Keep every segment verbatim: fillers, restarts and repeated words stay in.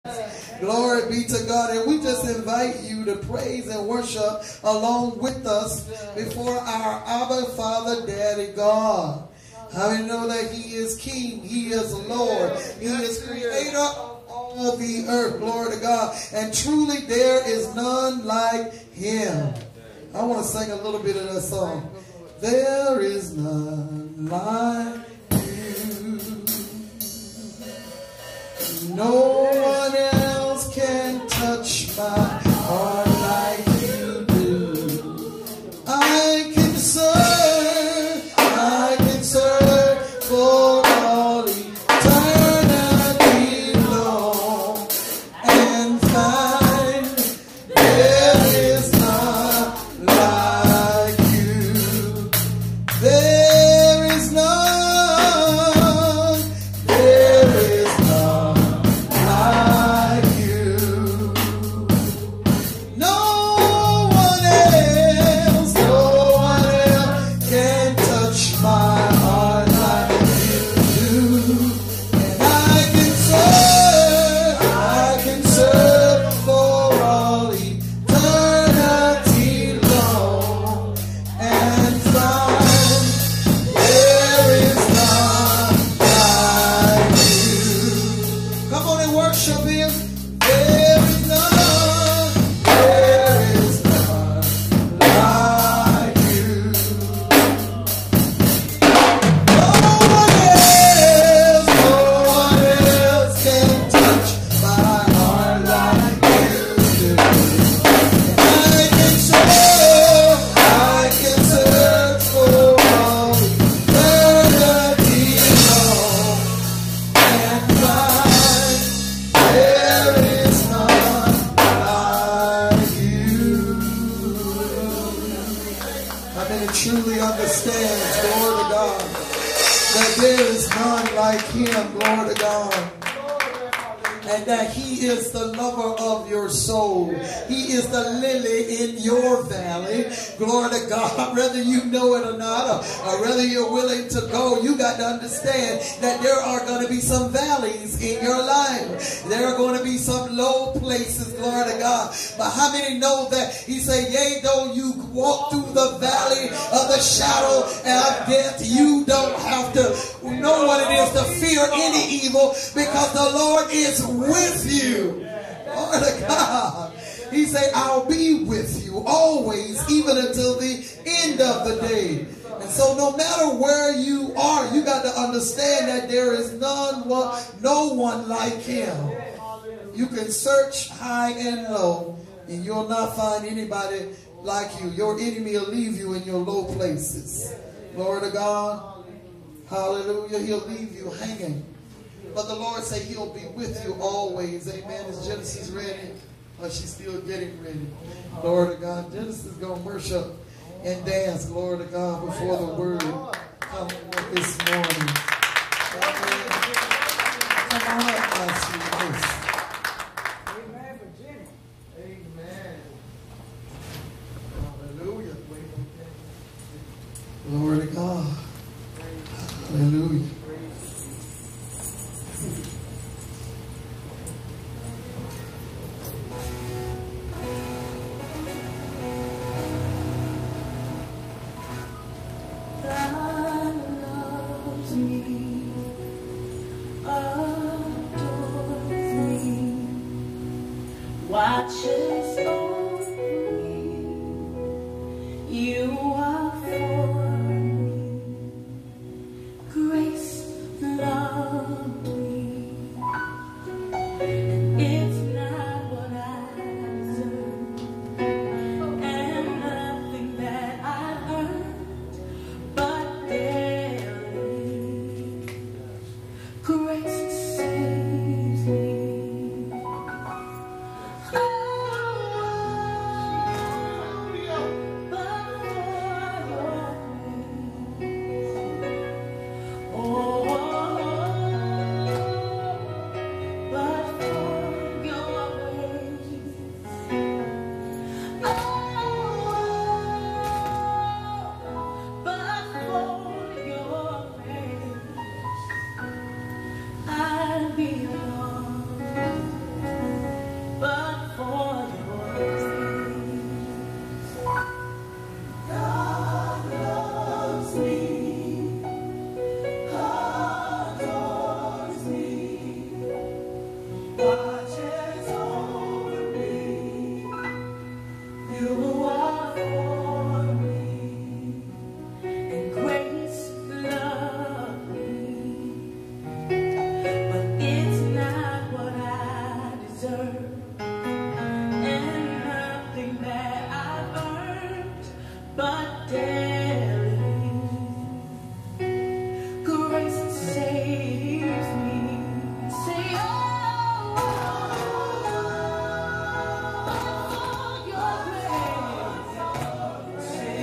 Glory be to God. And we just invite you to praise and worship along with us before our Abba Father, Daddy God. How many know that He is King, He is Lord, He is Creator of all the earth. Glory to God. And truly there is none like Him. I want to sing a little bit of that song. There is none like You. No one else can touch my heart like You do. I can serve, I can serve for all eternity long and find there is none like You. There is none, there is none like You. No one else, no one else can touch my heart like You do. And I can serve, I can serve for all eternity long and find there is none like You. Come on and worship Him. There is none, there is none like You. No one else, no one else can touch my heart like You do. And I can serve, I can serve for all eternity long and find there is none like You. How many truly understands, glory to God, that there is none like Him, glory to God, and that He is the lover of your soul. He is the lily in your valley. Glory to God. Whether you know it or not, or, or whether you're willing to go, you got to understand that there are going to be some valleys in your life. There are going to be some low places, glory to God. But how many know that He said, yea, though you walk through the valley of the shadow of death, you don't have to know what it is to fear any evil, because the Lord is with you. Glory to God. He said, I'll be with you always, even until the end of the day. And so no matter where you are, you got to understand that there is none, no one like Him. You can search high and low, and you'll not find anybody like You. Your enemy will leave you in your low places. Glory to God. Hallelujah. He'll leave you hanging. But the Lord said He'll be with you always. Amen. Is Genesis ready? Or she's still getting ready? Glory to God. Genesis is going to worship and dance, glory to God, before the word come forth this morning. Amen. Come on up, my sweet. Amen, Virginia. Amen. Hallelujah. Glory to God. Hallelujah. Watches over me. You are for me. Grace loved me. And it's not what I deserve, and nothing that I've earned, but daily grace saves me. Oh, watches over me. You are for me, and grace loved me. But it's not what I deserve, and nothing that I've earned, but daily grace saves me. Say, oh, your grace. Say,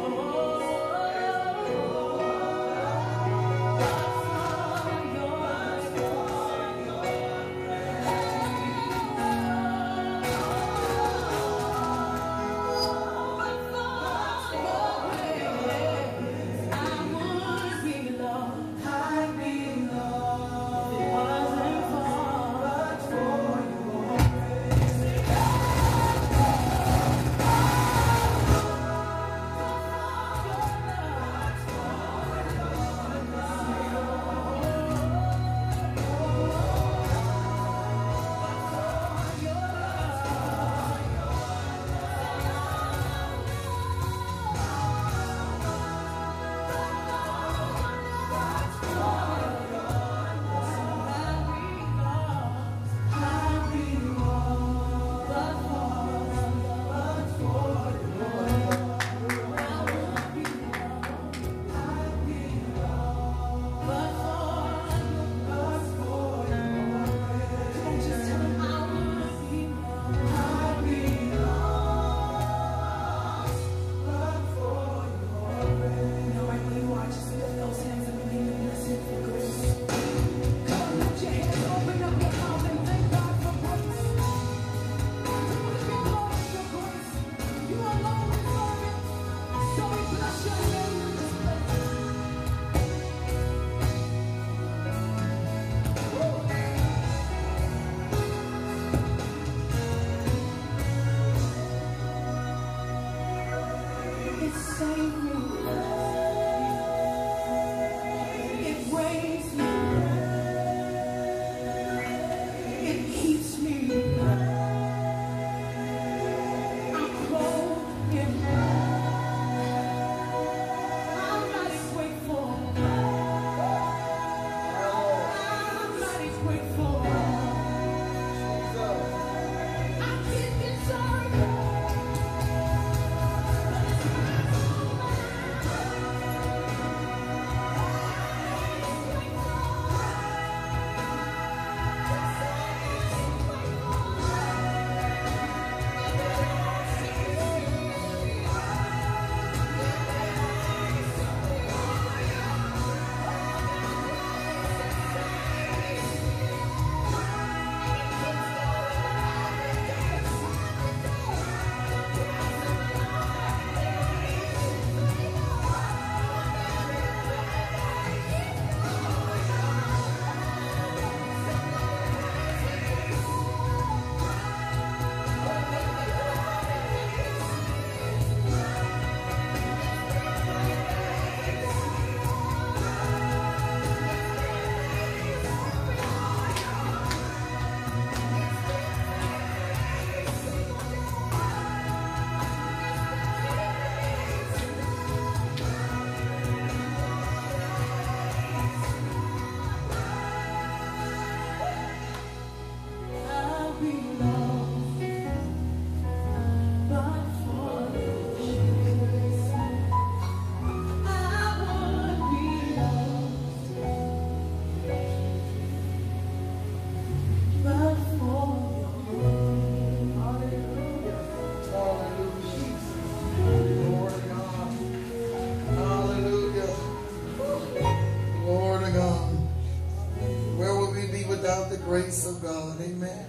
grace of God. Amen.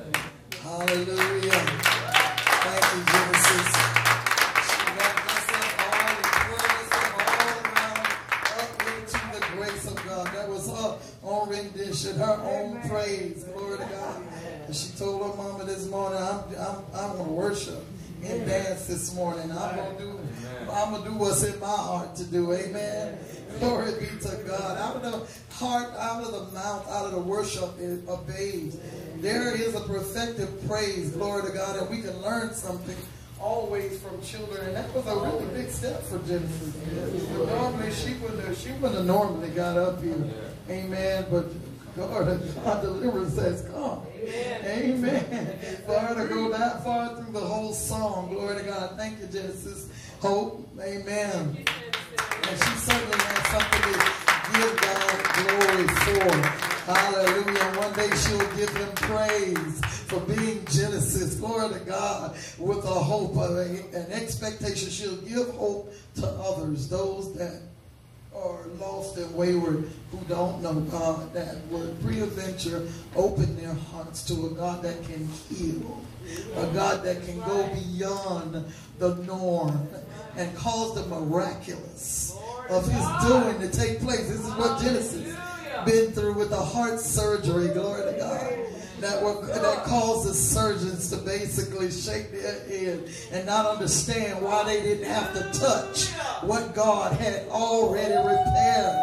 Hallelujah. Thank you, Genesis. She wrapped us up all and twirled us up all around up into the grace of God. That was her own rendition, her own praise. Glory to God. And she told her mama this morning, I'm, I'm, I'm going to worship and dance this morning. I'm going to do I'm going to do what's in my heart to do. Amen. Glory be to God. Out of the heart, out of the mouth, out of the worship, it obeys. There is a perfected praise, glory to God, and we can learn something always from children. And that was a really big step for Genesis. Normally she wouldn't have, she wouldn't have normally got up here. Amen. But God, God delivers us. Come. Amen. For her to go that far through the whole song. Glory to God. Thank you, Genesis. Hope. Amen. And she certainly has something to give God glory for. Hallelujah. And one day she'll give him praise for being Genesis. Glory to God. With a hope, an expectation. She'll give hope to others. Those that are lost and wayward, who don't know God, that would pre-adventure open their hearts to a God that can heal, a God that can go beyond the norm and cause the miraculous of his doing to take place. This is what Genesis been through with the heart surgery, glory to God, that were, that caused the surgeons to basically shake their head and not understand why they didn't have to touch what God had already repaired.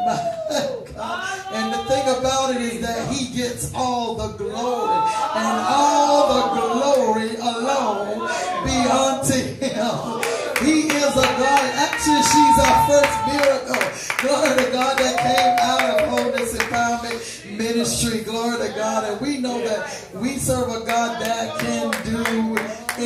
My God. And the thing about it is that he gets all the glory, and all the glory alone be unto him. He is a God. Actually, she's our first miracle. Glory to God, that came out of Wholeness Empowerment Ministry. Glory to God. And we know that we serve a God that can do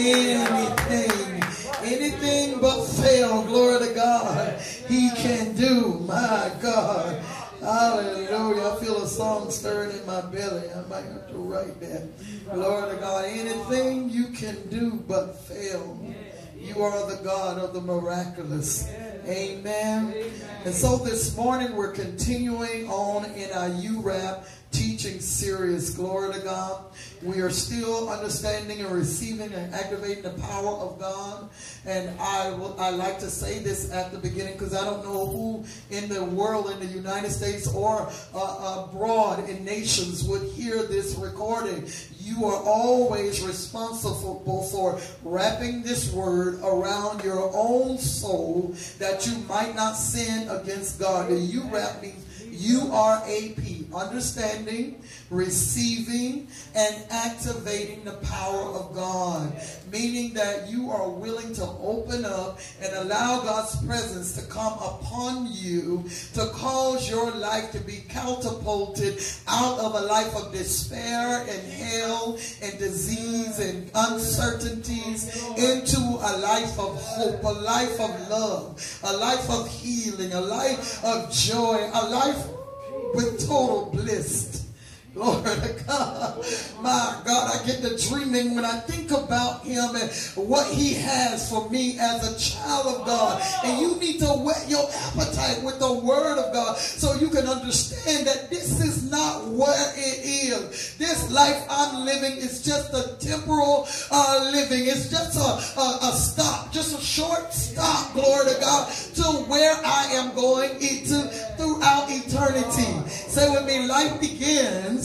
anything. Anything but fail. Glory to God. He can do. My God. Hallelujah. I feel a song stirring in my belly. I might have to write that. Glory to God. Anything you can do but fail. You are the God of the miraculous. Amen. And so this morning we're continuing on in our U RAP teaching series. Glory to God. We are still understanding and receiving and activating the power of God. And I will, I like to say this at the beginning because I don't know who in the world, in the United States or uh, abroad in nations would hear this recording. You are always responsible for wrapping this word around your own soul that you might not sin against God. The U RAP means U R A P, understanding, receiving, and activating the power of God. Meaning that you are willing to open up and allow God's presence to come upon you to cause your life to be catapulted out of a life of despair and hell and disease and uncertainties into a life of hope, a life of love, a life of healing, a life of joy, a life with total bliss. Glory to God. My God, I get the dreaming when I think about him and what he has for me as a child of God. And you need to whet your appetite with the word of God so you can understand that this is not where it is. This life I'm living is just a temporal uh, living. It's just a, a, a stop, just a short stop, glory to God, to where I am going into throughout eternity. Say with me, life begins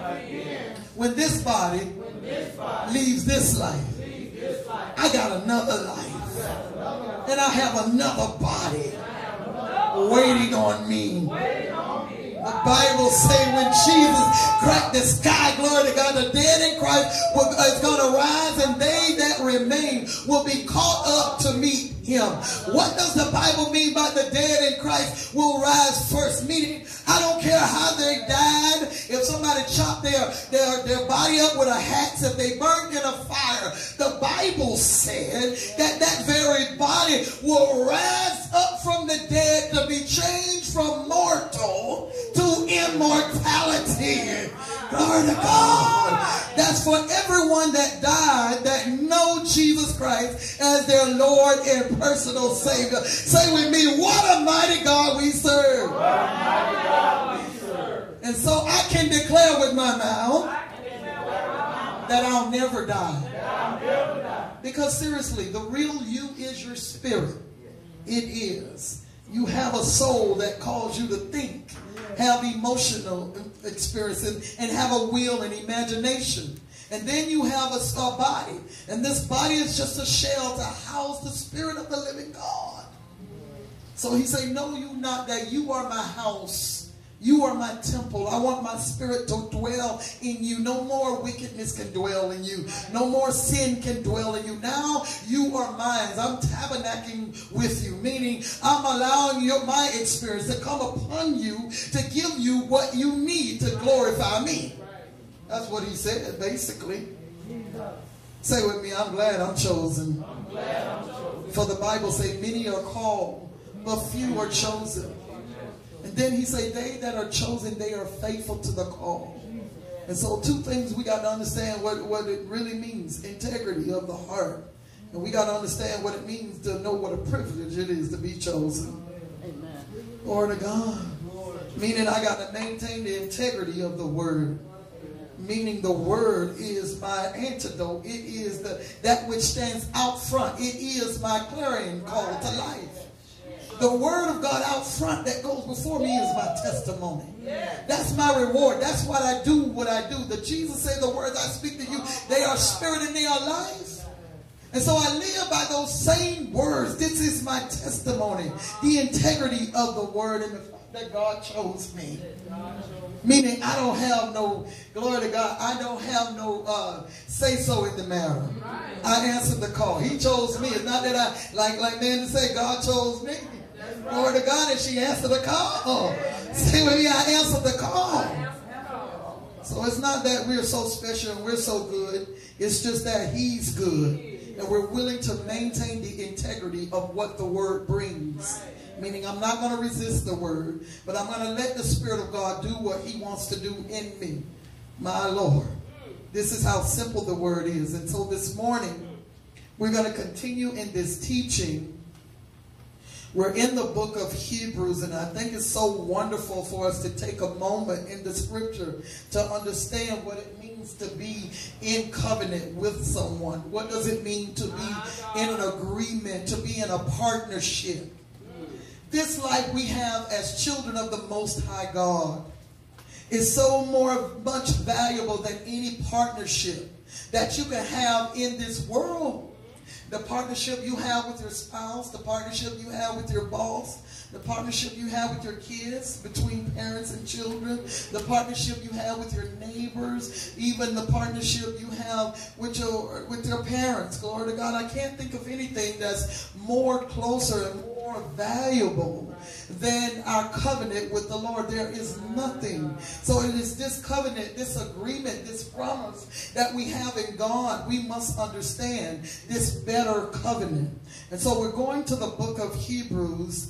when this body, when this body leaves this life. Leaves this life. I got another life. Another and I have another body another waiting on me. Waiting on me. The Bible say when Jesus cracked the sky, glory to God, the dead in Christ will, is going to rise, and they that remain will be caught up to meet him. What does the Bible mean by the dead in Christ will rise first? Meaning, I don't care how they died. If somebody chopped their, their, their body up with a axe, if they burned in a fire, the Bible said that that very body will rise up from the dead to be changed from mortal to immortality. Glory to God. That's for everyone that died that know Jesus Christ as their Lord and personal Savior. Say with me, what a mighty God we serve. What a mighty God we serve. And so I can declare with my mouth that I'll never die. Because seriously, the real you is your spirit. It is. You have a soul that calls you to think, have emotional experiences, and have a will and imagination. And then you have a, a body. And this body is just a shell to house the spirit of the living God. So he said, know you not that you are my house You are my temple. I want my spirit to dwell in you. No more wickedness can dwell in you. No more sin can dwell in you. Now you are mine. I'm tabernacling with you, meaning I'm allowing your, my experience to come upon you to give you what you need to glorify me. That's what he said, basically. Say with me, I'm glad I'm chosen. I'm glad I'm chosen. For the Bible say many are called, but few are chosen. And then he say, they that are chosen, they are faithful to the call. And so two things we got to understand what, what it really means. Integrity of the heart. And we got to understand what it means to know what a privilege it is to be chosen. Amen. Glory to God. Meaning I got to maintain the integrity of the word. Meaning the word is my antidote. It is the that which stands out front. It is my clarion call to life. The word of God out front that goes before me is my testimony. That's my reward. That's what I do, what I do. The Jesus said, the words I speak to you, they are spirit and they are life. And so I live by those same words. This is my testimony. The integrity of the word and the fact that God chose me. Meaning I don't have no, glory to God, I don't have no uh, say-so in the matter. I answered the call. He chose me. It's not that I, like, like man to say, God chose me. Glory to God, and she answered the call. Say with me, I answered the call. So it's not that we're so special and we're so good. It's just that he's good. And we're willing to maintain the integrity of what the word brings. Meaning I'm not going to resist the word, but I'm going to let the Spirit of God do what he wants to do in me. My Lord. This is how simple the word is. And so this morning, we're going to continue in this teaching. We're in the book of Hebrews, and I think it's so wonderful for us to take a moment in the scripture to understand what it means to be in covenant with someone. What does it mean to be in an agreement, to be in a partnership? This life we have as children of the Most High God is so more much valuable than any partnership that you can have in this world. The partnership you have with your spouse, the partnership you have with your boss, the partnership you have with your kids, between parents and children, the partnership you have with your neighbors, even the partnership you have with your with your parents. Glory to God. I can't think of anything that's more closer and more valuable than our covenant with the Lord. There is nothing. So it is this covenant, this agreement, this promise that we have in God. We must understand this better covenant. And so we're going to the book of Hebrews.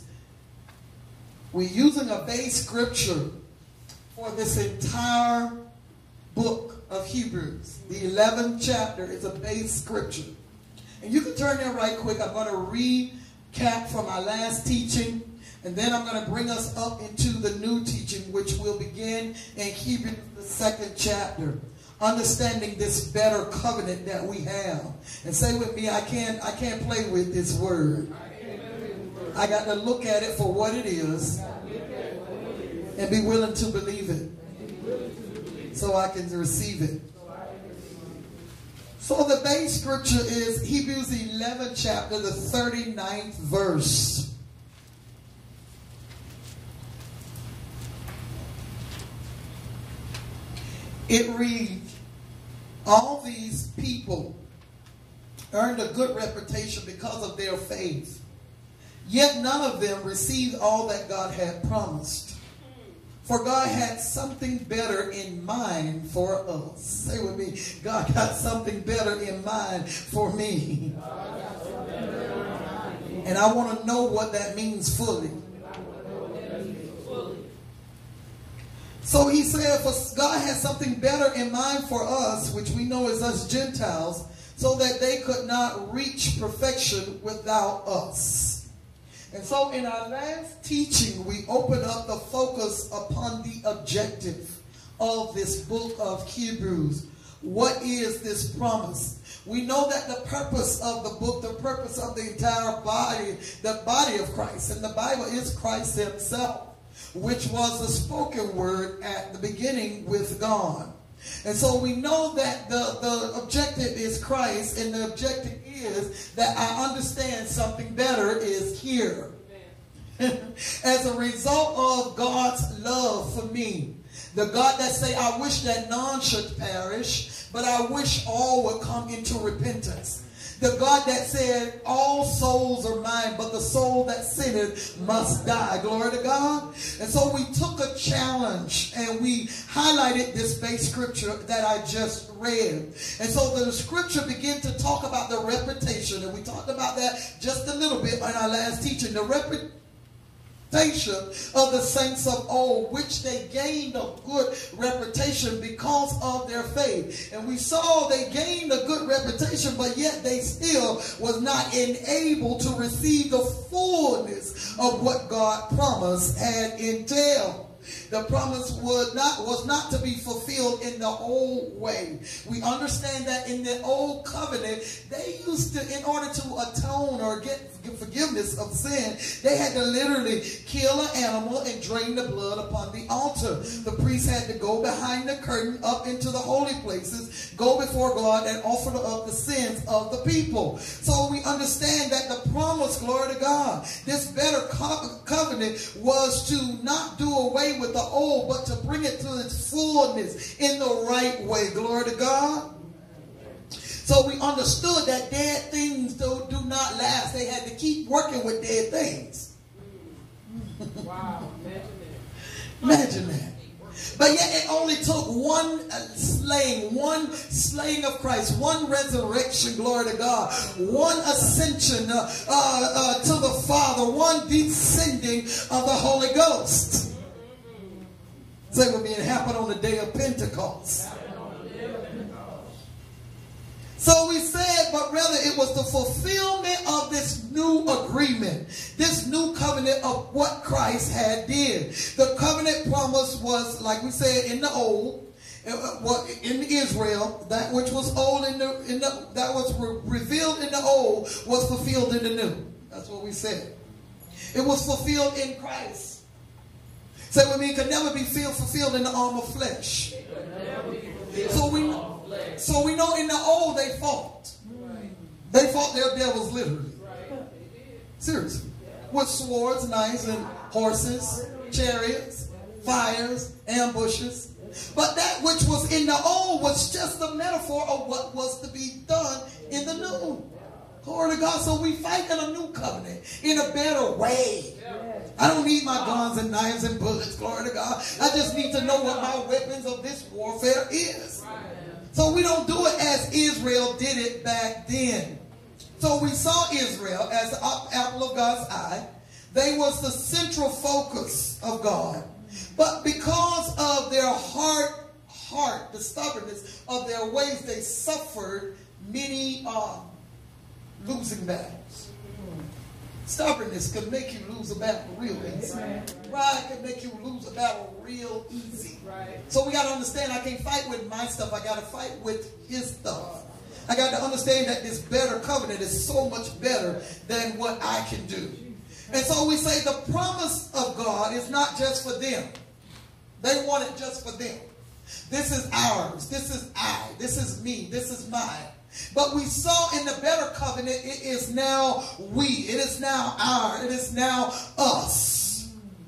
We're using a base scripture for this entire book of Hebrews. The eleventh chapter is a base scripture. And you can turn there right quick. I'm going to recap from our last teaching. And then I'm going to bring us up into the new teaching, which will begin in Hebrews, the second chapter. Understanding this better covenant that we have. And say with me, I can't, I can't play with this word. I got to look at it for what it is and be willing to believe it so I can receive it. So the base scripture is Hebrews eleventh chapter, the thirty-ninth verse. It reads, all these people earned a good reputation because of their faith. Yet none of them received all that God had promised. For God had something better in mind for us. Say with me, God got something better in mind for me. And I want to know what that means fully. So he said, for God had something better in mind for us, which we know is us Gentiles, so that they could not reach perfection without us. And so in our last teaching, we opened up the focus upon the objective of this book of Hebrews. What is this promise? We know that the purpose of the book, the purpose of the entire body, the body of Christ, and the Bible is Christ himself, which was the spoken word at the beginning with God. And so we know that the, the objective is Christ, and the objective is that I understand something better is here. as a result of God's love for me. The God that say, I wish that none should perish, but I wish all would come into repentance. The God that said, all souls are mine, but the soul that sinneth must die. Glory to God. And so we took a challenge and we highlighted this base scripture that I just read. And so the scripture began to talk about the reputation. And we talked about that just a little bit in our last teaching. The reputation of the saints of old, which they gained a good reputation because of their faith. And we saw they gained a good reputation, but yet they still was not enabled to receive the fullness of what God promised and entailed. The promise would not, was not to be fulfilled in the old way. We understand that in the old covenant, they used to, in order to atone or get forgiveness of sin, they had to literally kill an animal and drain the blood upon the altar. The priest had to go behind the curtain up into the holy places, go before God and offer up the sins of the people. So we understand that the promise, glory to God, this better co- covenant was to not do away with the old, but to bring it to its fullness in the right way. Glory to God. So we understood that dead things do, do not last. They had to keep working with dead things. Wow, imagine that. Imagine that. But yet it only took one slaying, one slaying of Christ, one resurrection, glory to God, one ascension uh, uh, uh, to the Father, one descending of the Holy Ghost. Say with me, it happened on the day of Pentecost. So we said, but rather it was the fulfillment of this new agreement, this new covenant of what Christ had did. The covenant promise was, like we said, in the old, in Israel, that which was old in the, in the that was re- revealed in the old was fulfilled in the new. That's what we said. It was fulfilled in Christ. Say with me, it could never be fulfilled in the arm of flesh. So we So we know in the old they fought. They fought their devils literally. Seriously. With swords, knives, and horses, chariots, fires, ambushes. But that which was in the old was just a metaphor of what was to be done in the new. Glory to God. So we fight in a new covenant in a better way. I don't need my guns and knives and bullets. Glory to God. I just need to know what my weapons of this warfare is. So we don't do it as Israel did it back then. So we saw Israel as the apple of God's eye. They was the central focus of God. But because of their hard heart, the stubbornness of their ways, they suffered many uh, losing battles. Stubbornness could make you lose a battle real easy. Pride can make you lose a battle real easy. Right. So we got to understand, I can't fight with my stuff. I got to fight with his stuff. I got to understand that this better covenant is so much better than what I can do. And so we say the promise of God is not just for them. They want it just for them. This is ours. This is I. This is me. This is mine. But we saw in the better covenant, it is now we. It is now our. It is now us.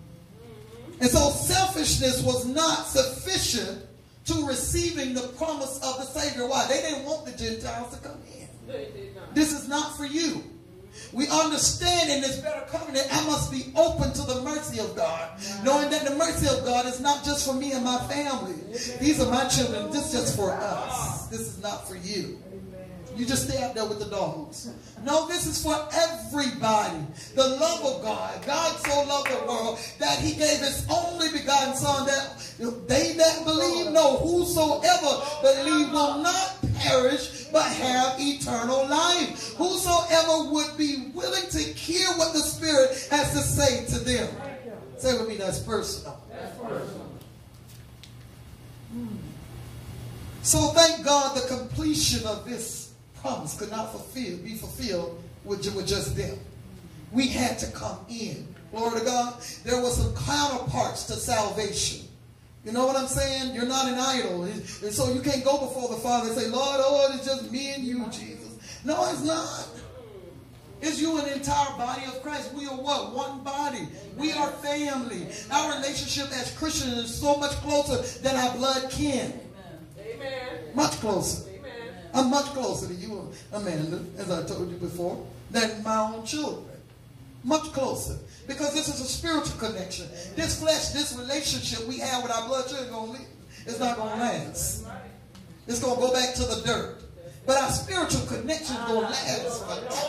And so selfishness was not sufficient to receiving the promise of the Savior. Why? They didn't want the Gentiles to come in. This is not for you. We understand in this better covenant, I must be open to the mercy of God. Knowing that the mercy of God is not just for me and my family. These are my children. This is just for us. This is not for you. You just stay out there with the dogs. No, this is for everybody. The love of God. God so loved the world that he gave his only begotten son, that they that believe, no, whosoever believe will not perish but have eternal life. Whosoever would be willing to hear what the Spirit has to say to them. Say with me, that's personal. That's personal. So thank God the completion of this promise could not fulfill, be fulfilled with, with just them. We had to come in. Glory to God. There were some counterparts to salvation. You know what I'm saying? You're not an idol. And so you can't go before the Father and say, Lord, oh, it's just me and you, Jesus. No, it's not. It's you and the entire body of Christ. We are what? One body. We are family. Our relationship as Christians is so much closer than our blood kin. Amen. Much closer. Amen. I'm much closer to you, Amanda, as I told you before, than my own children. Much closer. Because this is a spiritual connection. This flesh, this relationship we have with our blood children is going to leave. It's not going to last. It's going to go back to the dirt. But our spiritual connection is going to last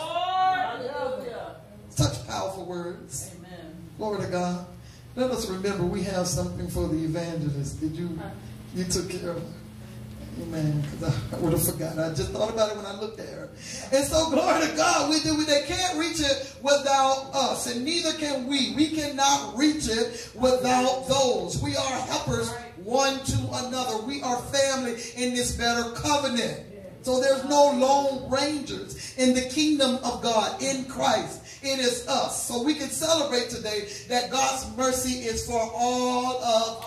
forever. Such powerful words. Amen. Glory to God. Let us remember we have something for the evangelist. Did you, you took care of it? Amen. Because I would have forgotten. I just thought about it when I looked at her. And so, glory to God, we do. We, they can't reach it without us, and neither can we. We cannot reach it without those. We are helpers one to another. We are family in this better covenant. So there's no lone rangers in the kingdom of God in Christ. It is us. So we can celebrate today that God's mercy is for all of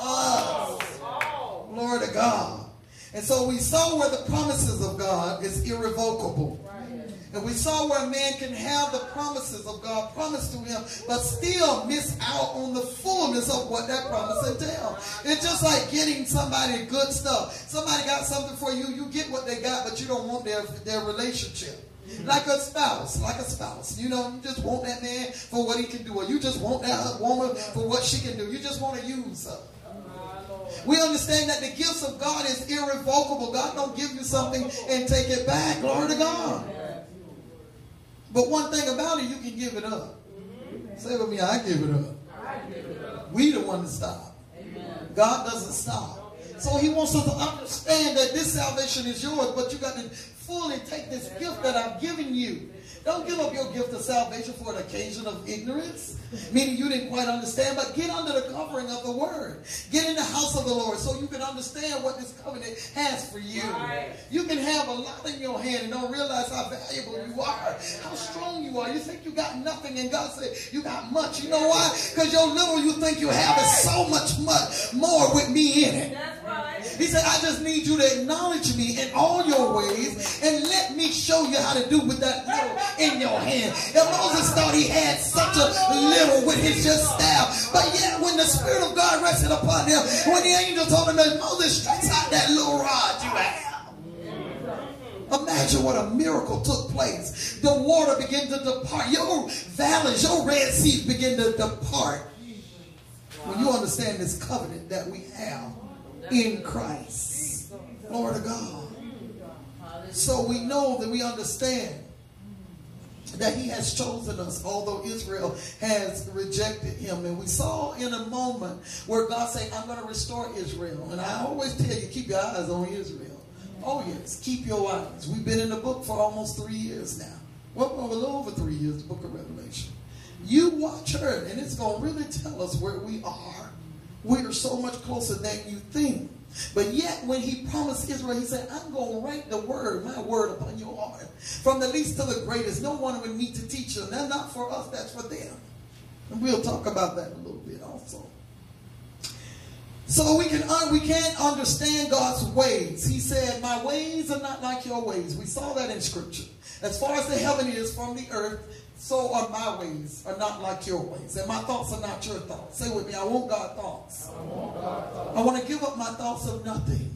us. Glory to God. And so we saw where the promises of God is irrevocable. And we saw where a man can have the promises of God promised to him, but still miss out on the fullness of what that promise entails. It's just like getting somebody good stuff. Somebody got something for you, you get what they got, but you don't want their, their relationship. Like a spouse, like a spouse. You know, you just want that man for what he can do, or you just want that woman for what she can do. You just want to use her. We understand that the gifts of God is irrevocable. God don't give you something and take it back. Glory to God. But one thing about it, you can give it up. Say with me, I give it up. We the one to stop. God doesn't stop. So he wants us to understand that this salvation is yours, but you got to fully take this gift that I've given you. Don't give up your gift of salvation for an occasion of ignorance, meaning you didn't quite understand, but get under the covering of the word. Get in the house of the Lord so you can understand what this covenant has for you. Right. You can have a lot in your hand and don't realize how valuable you are, how strong you are. You think you got nothing, and God said you got much. You know why? Because your little you think you have is so much, much more with me in it. That's right. He said, I just need you to acknowledge me in all your ways and let me show you how to do with that little in your hand. And Moses thought he had such a little with his just staff, but yet when the Spirit of God rested upon him, when the angel told him that Moses stretch out that little rod you have. Imagine what a miracle took place. The water began to depart. Your valleys, your Red Seas begin to depart. When you understand this covenant that we have in Christ. Glory to God. So we know that we understand that he has chosen us, although Israel has rejected him. And we saw in a moment where God said, I'm going to restore Israel. And I always tell you, keep your eyes on Israel. Oh yes, keep your eyes. We've been in the book for almost three years now. Well, a little over three years, the book of Revelation. You watch her, and it's going to really tell us where we are. We are so much closer than you think. But yet, when he promised Israel, he said, I'm going to write the word, my word upon your heart. From the least to the greatest, no one would need to teach them. That's not for us, that's for them. And we'll talk about that a little bit also. So we can we can't understand God's ways. He said, my ways are not like your ways. We saw that in Scripture. As far as the heaven is from the earth, so are my ways are not like your ways. And my thoughts are not your thoughts. Say with me, I want God's thoughts. I want, God thoughts. I want to give up my thoughts of nothing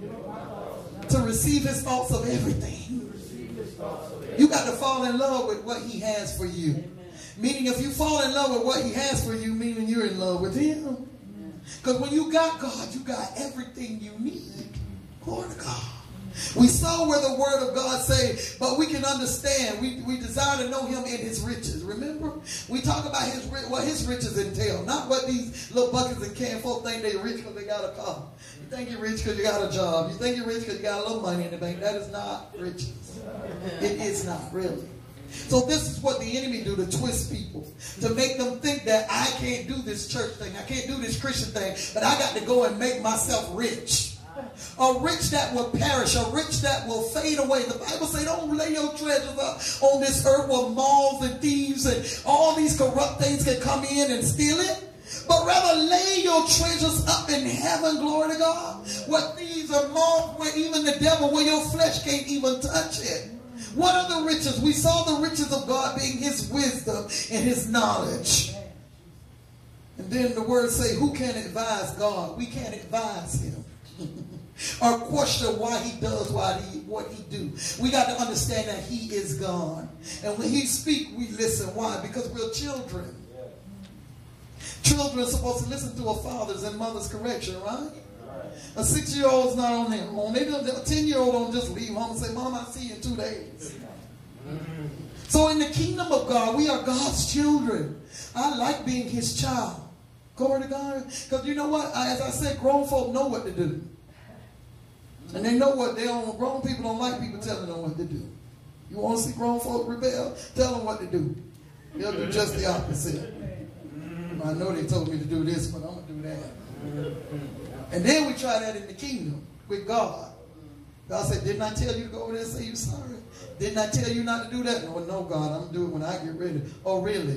to receive his thoughts of everything. You got to fall in love with what he has for you. Amen. Meaning if you fall in love with what he has for you, meaning you're in love with him. Because when you got God, you got everything you need. Glory to God. We saw where the word of God say, but we can understand. We, we desire to know him in his riches. Remember? We talk about his what his riches entail. Not what these little buckets and can folk think they're rich because they got a car. You think you're rich because you got a job. You think you're rich because you got a little money in the bank. That is not riches. It is not, really. So this is what the enemy do to twist people. To make them think that I can't do this church thing. I can't do this Christian thing. But I got to go and make myself rich. A rich that will perish, a rich that will fade away. The Bible says don't lay your treasures up on this earth where moths and thieves and all these corrupt things can come in and steal it. But rather lay your treasures up in heaven, glory to God, where thieves are moths, where even the devil, where your flesh can't even touch it. What are the riches? We saw the riches of God being his wisdom and his knowledge. And then the words say, who can advise God? We can't advise him. Or question why he does why he, what he do. We got to understand that he is God. And when he speaks, we listen. Why? Because we're children. Children are supposed to listen to a father's and mother's correction, right? A six-year-old's not on their own. They don't, a ten-year-old don't just leave home and say, Mom, I'll see you in two days. So in the kingdom of God, we are God's children. I like being his child. Glory to God. Because you know what? As I said, grown folk know what to do. And they know what they don't. Grown people don't like people telling them what to do. You want to see grown folk rebel? Tell them what to do. They'll do just the opposite. I know they told me to do this, but I'm going to do that. And then we try that in the kingdom with God. God said, didn't I tell you to go over there and say you're sorry? Didn't I tell you not to do that? No, no, God, I'm going to do it when I get ready. Oh, really?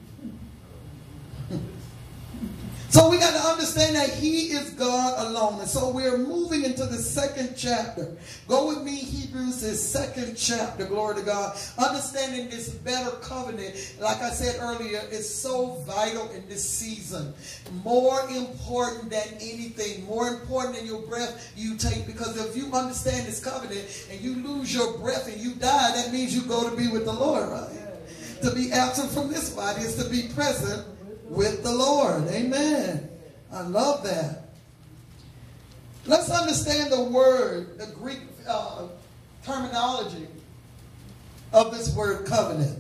So we got to understand that he is God alone. And so we're moving into the second chapter. Go with me, Hebrews, the second chapter. Glory to God. Understanding this better covenant, like I said earlier, is so vital in this season. More important than anything. More important than your breath you take. Because if you understand this covenant and you lose your breath and you die, that means you go to be with the Lord, right? To be absent from this body is to be present with the Lord. Amen. I love that. Let's understand the word, the Greek uh, terminology of this word covenant.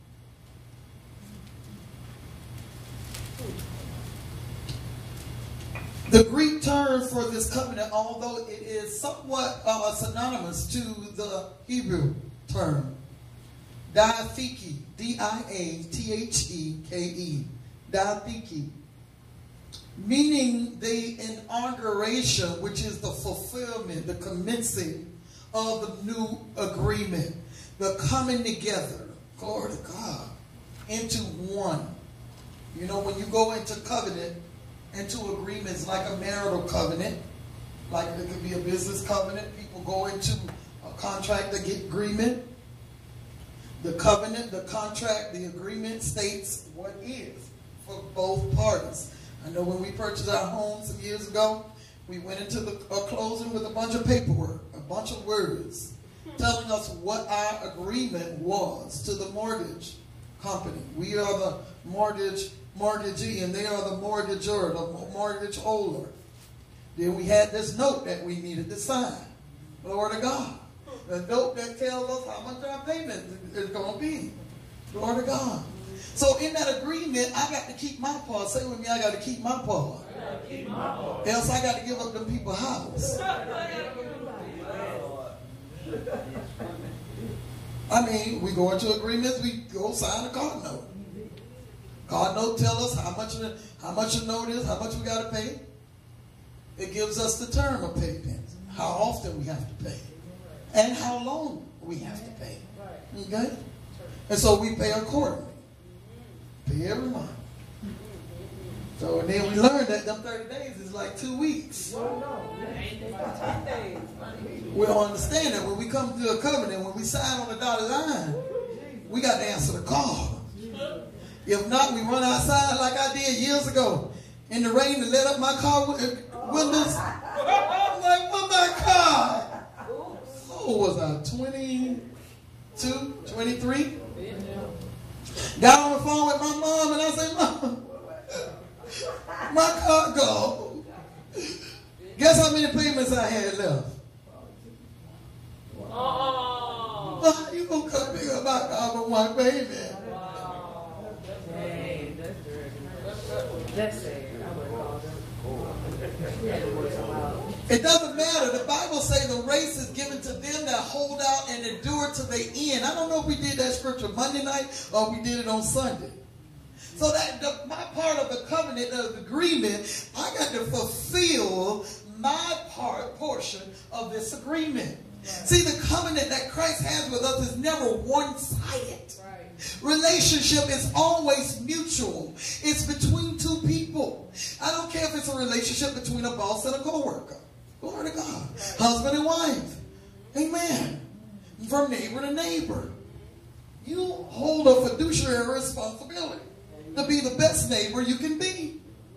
The Greek term for this covenant, although it is somewhat uh, synonymous to the Hebrew term, diatheke, D I A T H E K E. Diatheke, meaning the inauguration, which is the fulfillment, the commencing of the new agreement, the coming together, glory to God, into one. You know, when you go into covenant, into agreements like a marital covenant, like it could be a business covenant, people go into a contract to get agreement. The covenant, the contract, the agreement states what is for both parties. I know when we purchased our home some years ago, we went into the a closing with a bunch of paperwork, a bunch of words, telling us what our agreement was to the mortgage company. We are the mortgage mortgagee, and they are the mortgagor, the mortgage holder. Then we had this note that we needed to sign. Glory to God. The note that tells us how much our payment is going to be. Glory to God. So in that agreement, I got to keep my part. Say with me, I got to keep my part. Keep my part. Else I got to give up them people's house. I mean, we go into agreements, we go sign a card note. Card note tell us how much how much a note is, how much we got to pay. It gives us the term of payment, how often we have to pay, and how long we have to pay. Okay? And so we pay accordingly. Pay every month. So and then we learned that them thirty days is like two weeks. We don't understand that when we come to a covenant, when we sign on the dotted line, we got to answer the call. If not, we run outside like I did years ago in the rain to let up my car windows. I'm like, what my car? Oh, was I twenty-two, twenty-three? Got on the phone with my mom and I said, Mom, my car go. Guess how many payments I had left? Oh. You gonna come pick up my car for one payment? Wow. Dang, that's good. That's sad. I would call them. It doesn't matter. The Bible says the race is given to them that hold out and endure to the end. I don't know if we did that scripture Monday night or we did it on Sunday. So that the, my part of the covenant of the agreement, I got to fulfill my part portion of this agreement. Right. See, the covenant that Christ has with us is never one-sided. Right. Relationship is always mutual. It's between two people. I don't care if it's a relationship between a boss and a co-worker. Glory to God. Right. Husband and wife. Amen. from neighbor to neighbor. You hold a fiduciary responsibility to be the best neighbor you can be.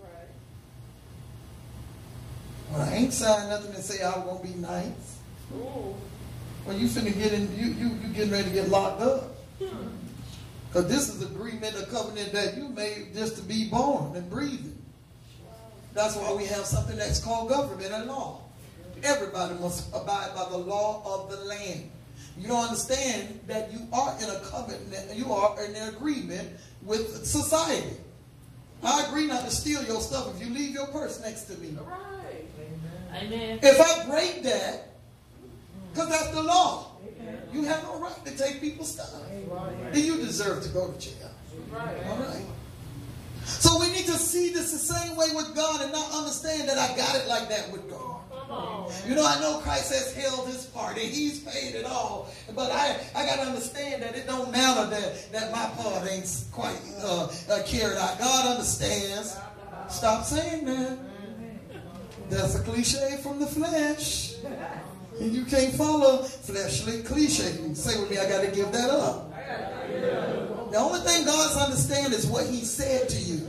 Well, I ain't signed nothing to say I was going to be nice. Ooh. Well, you finna get in, you, you, you getting ready to get locked up. Because this is agreement, a covenant that you made just to be born and breathing. That's why we have something that's called government and law. Everybody must abide by the law of the land. You don't understand that you are in a covenant, you are in an agreement with society. I agree not to steal your stuff if you leave your purse next to me. All right. Amen. If I break that, because that's the law, you have no right to take people's stuff. Then you deserve to go to jail. All right. So we need to see this the same way with God and not understand that I got it like that with God. You know, I know Christ has held his part and he's paid it all. But I, I got to understand that it don't matter that, that my part ain't quite uh, uh, carried out. God understands. Stop saying that. That's a cliche from the flesh. And you can't follow fleshly cliches. Say with me, I got to give that up. The only thing God's understand is what he said to you.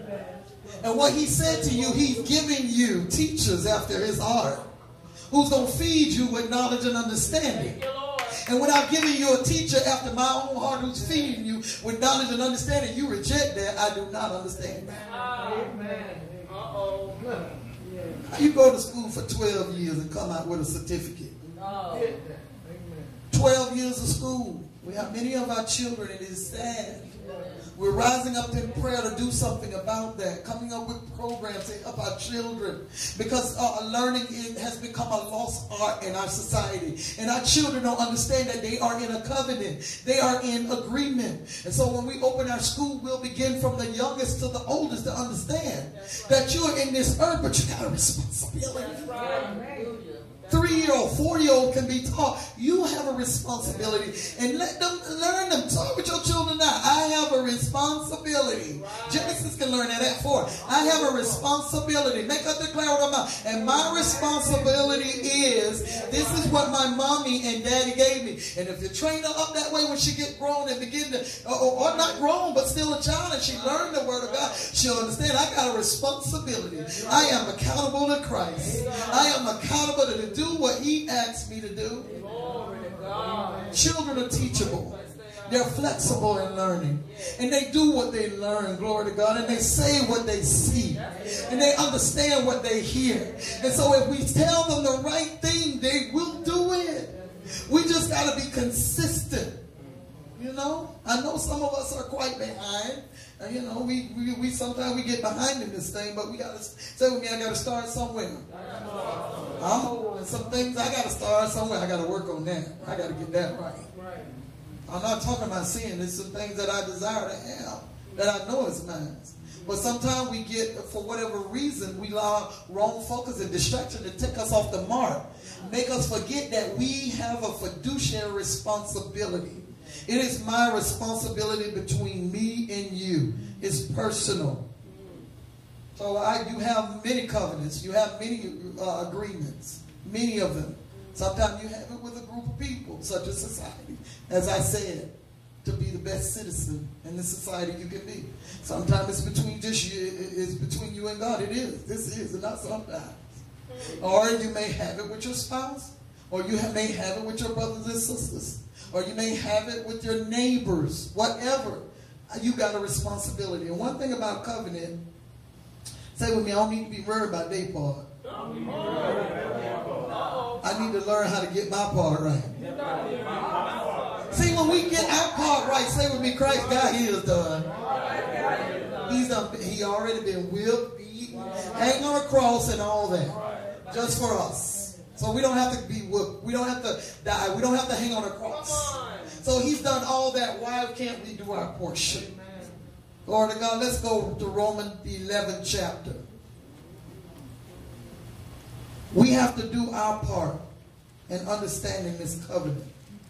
And what he said to you, he's giving you teachers after his heart who's going to feed you with knowledge and understanding. And without giving you a teacher after my own heart who's feeding you with knowledge and understanding, you reject that. I do not understand that. Amen. Uh-oh. How you go to school for twelve years and come out with a certificate? Oh. twelve years of school. We have many of our children, and it is sad. We're rising up in prayer to do something about that, coming up with programs to help our children, because uh, learning it has become a lost art in our society. And our children don't understand that they are in a covenant. They are in agreement. And so when we open our school, we'll begin from the youngest to the oldest to understand that you are in this earth, but you got a responsibility. Three-year-old, four-year-old can be taught. You have a responsibility. And let them learn them. Talk with your children now. I have a responsibility. Right. Genesis can learn that at four. I have a responsibility. Make a declare what I'm about. And my responsibility is, this is what my mommy and daddy gave me. And if you train her up that way when she get grown and begin to, or, or not grown, but still a child, and she learned the word of God, she'll understand I got a responsibility. I am accountable to Christ. I am accountable to do what he asks me to do. Children are teachable. They're flexible in learning. And they do what they learn, glory to God. And they say what they see. And they understand what they hear. And so if we tell them the right thing, they will do it. We just got to be consistent. You know, I know some of us are quite behind. And, you know, we, we, we sometimes we get behind in this thing, but we got to say with me, I got to start somewhere. I'm, some things I got to start somewhere. I got to work on that. I got to get that right. I'm not talking about sin. There's some things that I desire to have that I know is mine. But sometimes we get, for whatever reason, we allow wrong focus and distraction to take us off the mark. Make us forget that we have a fiduciary responsibility. It is my responsibility between me and you. It's personal. So I, you have many covenants. You have many uh, agreements. Many of them. Sometimes you have it with a group of people, such as society. As I said, to be the best citizen in the society you can be. Sometimes it's between just you, it's between you and God. It is. This is, and not sometimes. Or you may have it with your spouse, or you may have it with your brothers and sisters, or you may have it with your neighbors. Whatever, you got a responsibility. And one thing about covenant, say with me, I don't need to be worried about their part. I need to learn how to get my part right. See, when we get our part right, say with me, Christ got his done. He's done. He already been whipped, beaten, hanged on a cross, and all that, just for us. So we don't have to be whipped. We don't have to die. We don't have to hang on a cross. So he's done all that. Why can't we do our portion? Glory to God. Let's go to Romans the eleventh chapter. We have to do our part in understanding this covenant.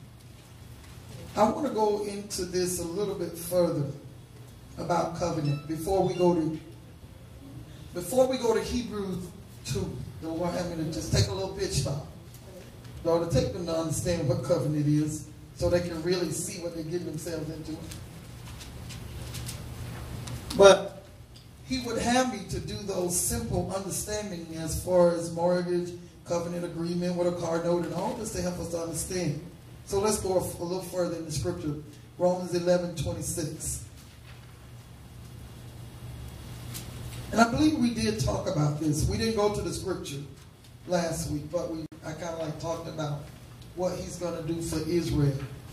I want to go into this a little bit further about covenant before we go to before we go to Hebrews two. The Lord had me to just take a little pitch stop. Lord, to take them to understand what covenant is so they can really see what they're getting themselves into. But he would have me to do those simple understanding as far as mortgage, covenant agreement with a car note, and all this to help us to understand. So let's go a little further in the scripture. Romans eleven twenty-six. And I believe we did talk about this. We didn't go to the scripture last week, but we I kind of like talked about what he's going to do for Israel.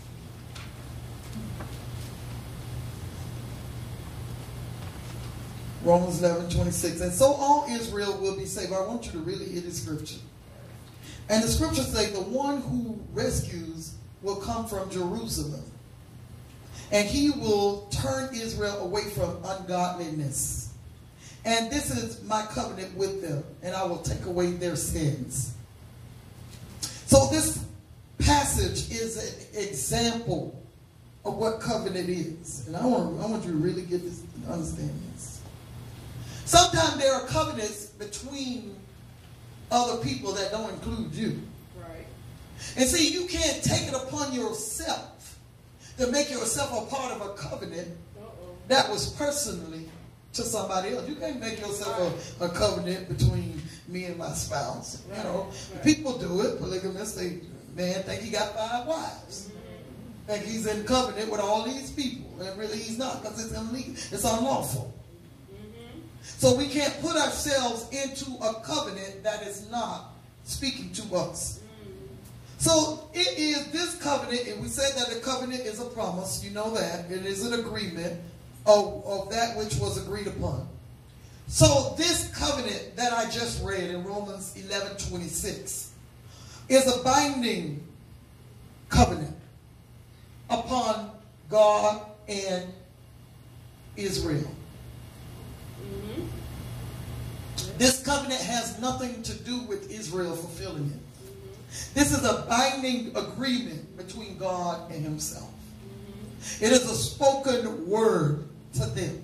Romans eleven twenty-six. And so all Israel will be saved. I want you to really hear the scripture. And the scripture says the one who rescues will come from Jerusalem. And he will turn Israel away from ungodliness. And this is my covenant with them. And I will take away their sins. So this passage is an example of what covenant is. And I want, I want you to really get this, understand this. Sometimes there are covenants between other people that don't include you. Right. And see, you can't take it upon yourself to make yourself a part of a covenant Uh-oh. that was personally to somebody else. You can't make yourself a, a covenant between me and my spouse. Right. You know, right. People do it. Polygamists, they man think he got five wives. Mm-hmm. Think he's in covenant with all these people, and really he's not, because it's illegal. It's unlawful. Mm-hmm. So we can't put ourselves into a covenant that is not speaking to us. So it is this covenant, and we said that the covenant is a promise. You know that. It is an agreement of, of that which was agreed upon. So this covenant that I just read in Romans eleven twenty-six is a binding covenant upon God and Israel. Mm-hmm. This covenant has nothing to do with Israel fulfilling it. This is a binding agreement between God and himself. It is a spoken word to them.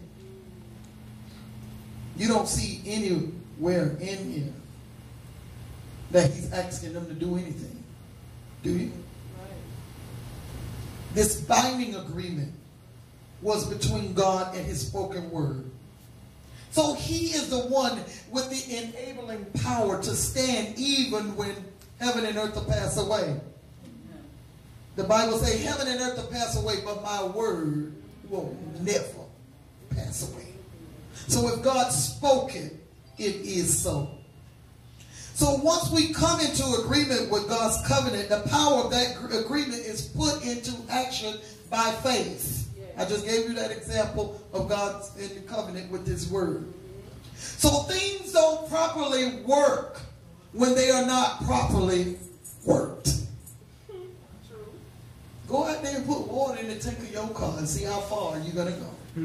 You don't see anywhere in here that he's asking them to do anything. Do you? Right. This binding agreement was between God and his spoken word. So he is the one with the enabling power to stand even when heaven and earth will pass away. The Bible says heaven and earth will pass away, but my word will never pass away. So if God spoke it, it is so. So once we come into agreement with God's covenant, the power of that agreement is put into action by faith. I just gave you that example of God's in the covenant with his word. So things don't properly work when they are not properly worked. Go out there and put water in the tank of your car and see how far you're going to go.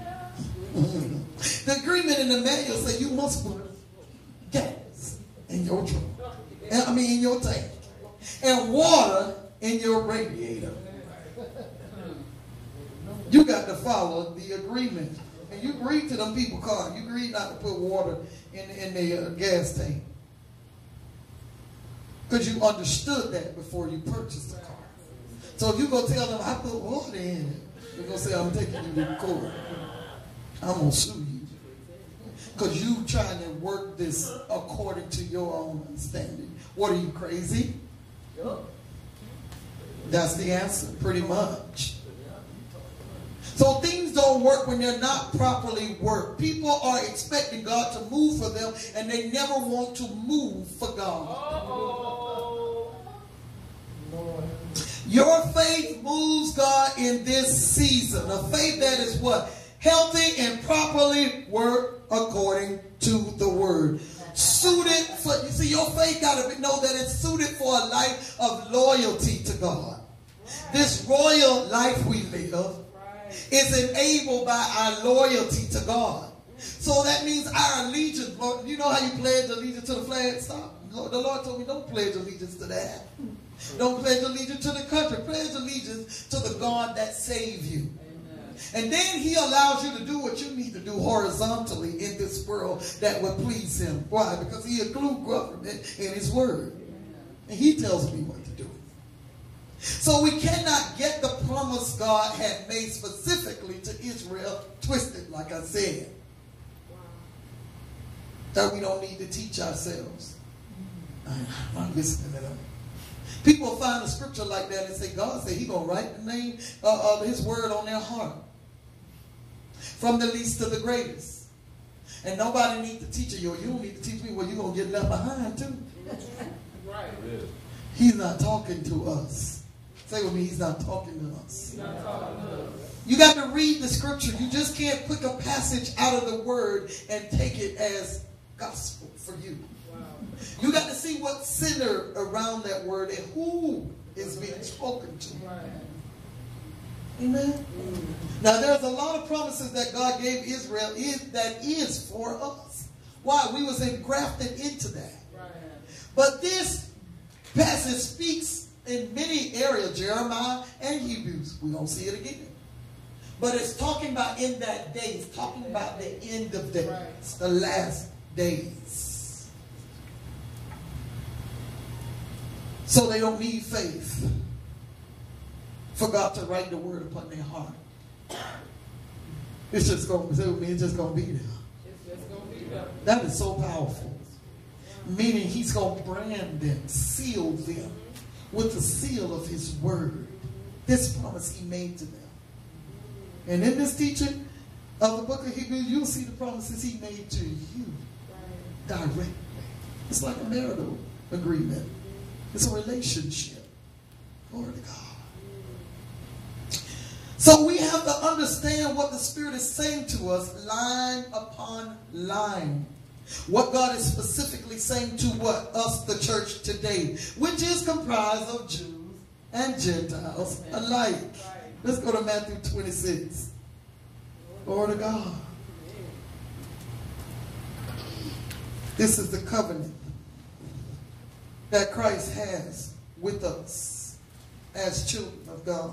The agreement in the manual says you must put gas in your truck. I mean in your tank. And water in your radiator. You got to follow the agreement. And you agreed to them people car. You agreed not to put water in, in the uh, gas tank. Because you understood that before you purchased the car. So if you go tell them, I put water in it, they're going to say, I'm taking you to court. I'm going to sue you. Because you trying to work this according to your own understanding. What are you, crazy? That's the answer, pretty much. So things don't work when they're not properly worked. People are expecting God to move for them, and they never want to move for God. Uh-oh. Your faith moves God in this season. A faith that is what? Healthy and properly work according to the word. Suited for, you see, your faith got to know that it's suited for a life of loyalty to God. This royal life we live is enabled by our loyalty to God. So that means our allegiance. Lord, you know how you pledge allegiance to the flag? Stop. The Lord told me don't pledge allegiance to that. Don't pledge allegiance to the country. Pledge allegiance to the God that saved you. Amen. And then he allows you to do what you need to do horizontally in this world that would please him. Why? Because he includes government in his word. And he tells me what to do. So we cannot get the promise God had made specifically to Israel twisted, like I said. That we don't need to teach ourselves. I'm not listening to them. People find a scripture like that and say, God said he's going to write the name uh, of his word on their heart. From the least to the greatest. And nobody needs to teach you. You don't need to teach me. Well, you're going to get left behind too. Right. He's not talking to us. Say with me, he's not talking to us. He's not talking to us. You got to read the scripture. You just can't pick a passage out of the word and take it as gospel for you. Wow. You got to see what's centered around that word and who is being spoken to. Right. Amen. Mm. Now there's a lot of promises that God gave Israel is, that is for us. Why? We was engrafted into that. Right. But this passage speaks in many areas, Jeremiah and Hebrews. We don't see it again. But it's talking about in that day. It's talking about the end of days. Right. The last days. So they don't need faith for God to write the word upon their heart. It's just going to me, it's just going to be there. It's just going to be there. That is so powerful. Meaning he's going to brand them, seal them with the seal of his word. This promise he made to them. And in this teaching of the book of Hebrews, you'll see the promises he made to you directly. It's like a marital agreement. It's a relationship. Glory to God. So we have to understand what the Spirit is saying to us line upon line. What God is specifically saying to what? Us, the church today, which is comprised of Jews and Gentiles alike. Let's go to Matthew twenty-six. Glory to God. This is the covenant that Christ has with us as children of God.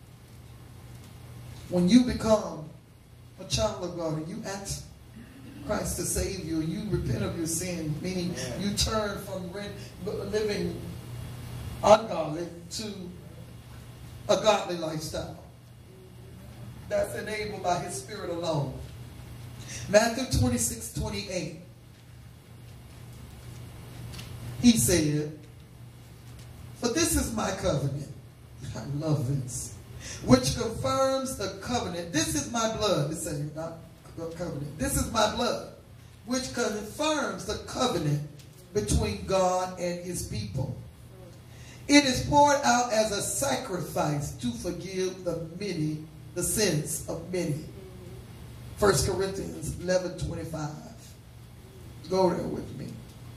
When you become a child of God and you ask Christ to save you, you repent of your sin, meaning you turn from living ungodly to a godly lifestyle. That's enabled by his Spirit alone. Matthew twenty-six, twenty-eight. He said, "For this is my covenant." I love this. "Which confirms the covenant." This is my blood. This ain't not covenant. This is my blood. "Which confirms the covenant between God and his people. It is poured out as a sacrifice to forgive the many, the sins of many." First Corinthians eleven, twenty-five. Go there with me.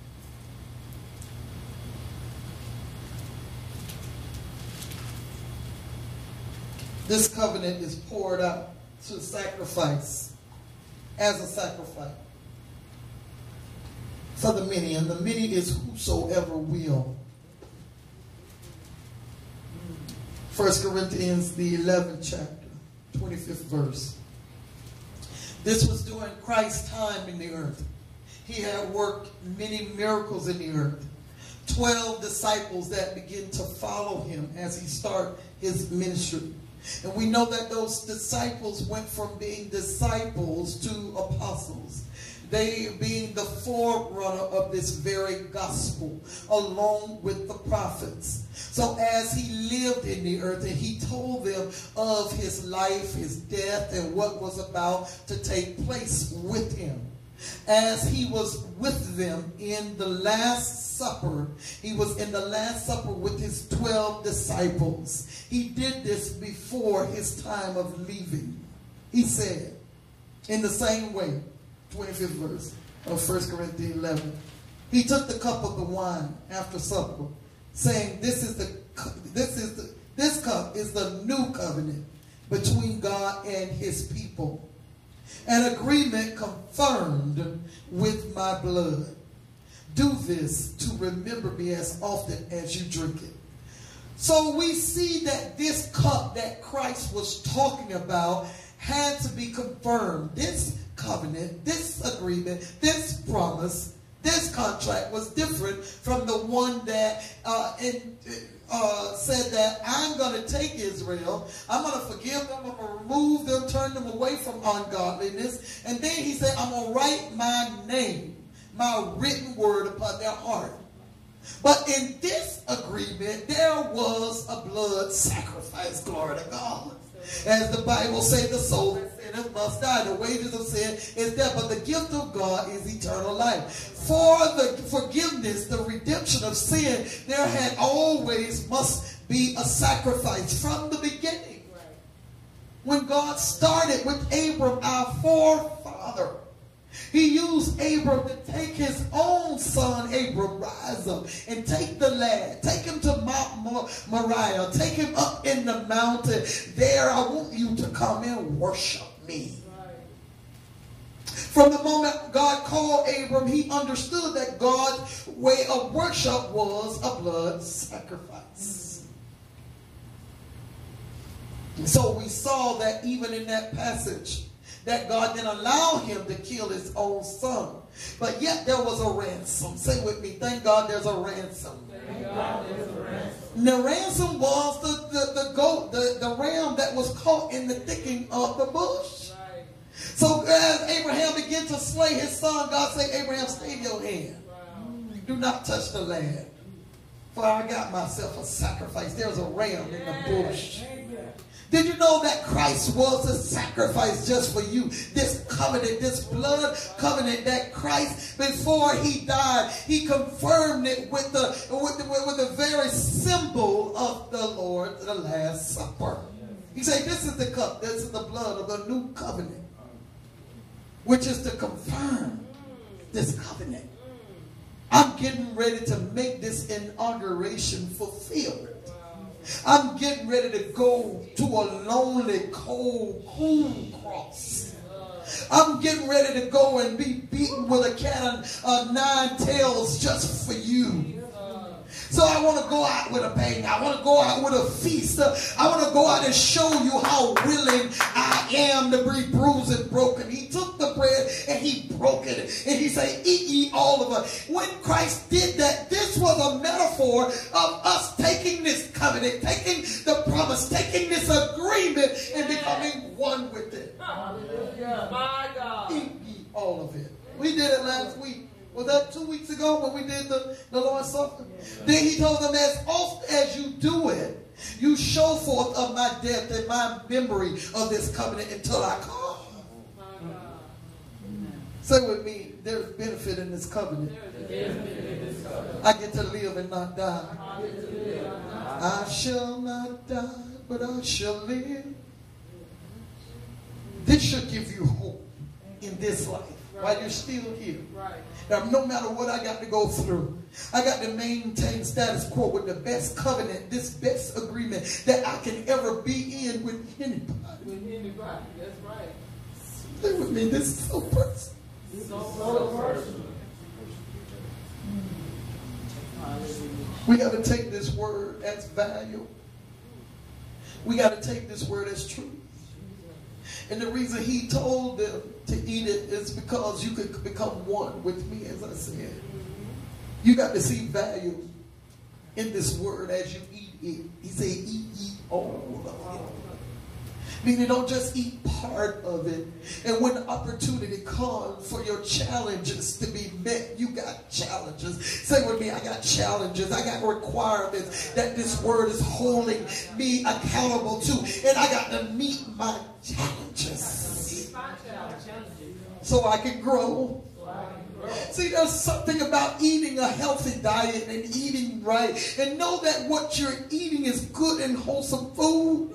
This covenant is poured out to sacrifice, as a sacrifice for the many. And the many is whosoever will. First Corinthians, the eleventh chapter, twenty-fifth verse. This was during Christ's time in the earth. He had worked many miracles in the earth. Twelve disciples that begin to follow him as he started his ministry. And we know that those disciples went from being disciples to apostles. They being the forerunner of this very gospel, along with the prophets. So as he lived in the earth and he told them of his life, his death, and what was about to take place with him. As he was with them in the Last Supper, he was in the Last Supper with his twelve disciples. He did this before his time of leaving. He said, in the same way, twenty-fifth verse of First Corinthians eleven, he took the cup of the wine after supper, saying, "This is the this is the this cup is the new covenant between God and his people, an agreement confirmed with my blood. Do this to remember me as often as you drink it." So we see that this cup that Christ was talking about had to be confirmed. This covenant, this agreement, this promise this contract was different from the one that uh, in, uh, said that I'm going to take Israel, I'm going to forgive them, I'm going to remove them, turn them away from ungodliness. And then he said, I'm going to write my name, my written word upon their heart. But in this agreement, there was a blood sacrifice, glory to God. As the Bible says, the soul that sinneth must die. The wages of sin is death, but the gift of God is eternal life. For the forgiveness, the redemption of sin, there had always must be a sacrifice from the beginning. When God started with Abram, our forefather, he used Abram to take his own son, Abram, rise up and take the lad, take him to Mount Moriah, take him up in the mountain. There, I want you to come and worship me. From the moment God called Abram, he understood that God's way of worship was a blood sacrifice. And so we saw that even in that passage, that God didn't allow him to kill his own son. But yet there was a ransom. Say with me, thank God there's a ransom. Thank God there's a ransom. And the ransom was the, the, the goat, the, the ram that was caught in the thickening of the bush. Right. So as Abraham began to slay his son, God said, Abraham, stay your hand. Wow. Do not touch the lad. For I got myself a sacrifice. There's a ram in the bush. Did you know that Christ was a sacrifice just for you? This covenant, this blood covenant that Christ, before he died, he confirmed it with the, with the, with the very symbol of the Lord, the Last Supper. He said, this is the cup, this is the blood of the new covenant, which is to confirm this covenant. I'm getting ready to make this inauguration fulfilled. I'm getting ready to go to a lonely, cold, cool cross. I'm getting ready to go and be beaten with a cat of uh, nine tails just for you. So I want to go out with a bang. I want to go out with a feast. I want to go out and show you how willing I am to be bruised and broken. He took the bread and he broke it. And he said, eat ye all of it. When Christ did that, this was a metaphor of us taking this covenant, taking the promise, taking this agreement and becoming one with it. Hallelujah. My God. Eat ye all of it. We did it last week. Was that two weeks ago when we did the, the Lord's Supper? Then he told them, as often as you do it, you show forth of my death and my memory of this covenant until I come. Say with me, there's benefit in this covenant. I get to live and not die. I shall not die, but I shall live. This should give you hope in this life. While you're still here. Right. Now, no matter what I got to go through, I got to maintain status quo with the best covenant, this best agreement that I can ever be in with anybody. With anybody, that's right. Stay with me, this is so personal. So, so personal. We got to take this word as value. We got to take this word as truth. And the reason he told them to eat it is because you could become one with me, as I said. You got to see value in this word as you eat it. He said, eat ye all of it. Meaning don't just eat part of it. And when the opportunity comes for your challenges to be met, you got challenges. Say with me, I got challenges. I got requirements that this word is holding me accountable to. And I got to meet my challenges so I can grow. See, there's something about eating a healthy diet and eating right. And know that what you're eating is good and wholesome food.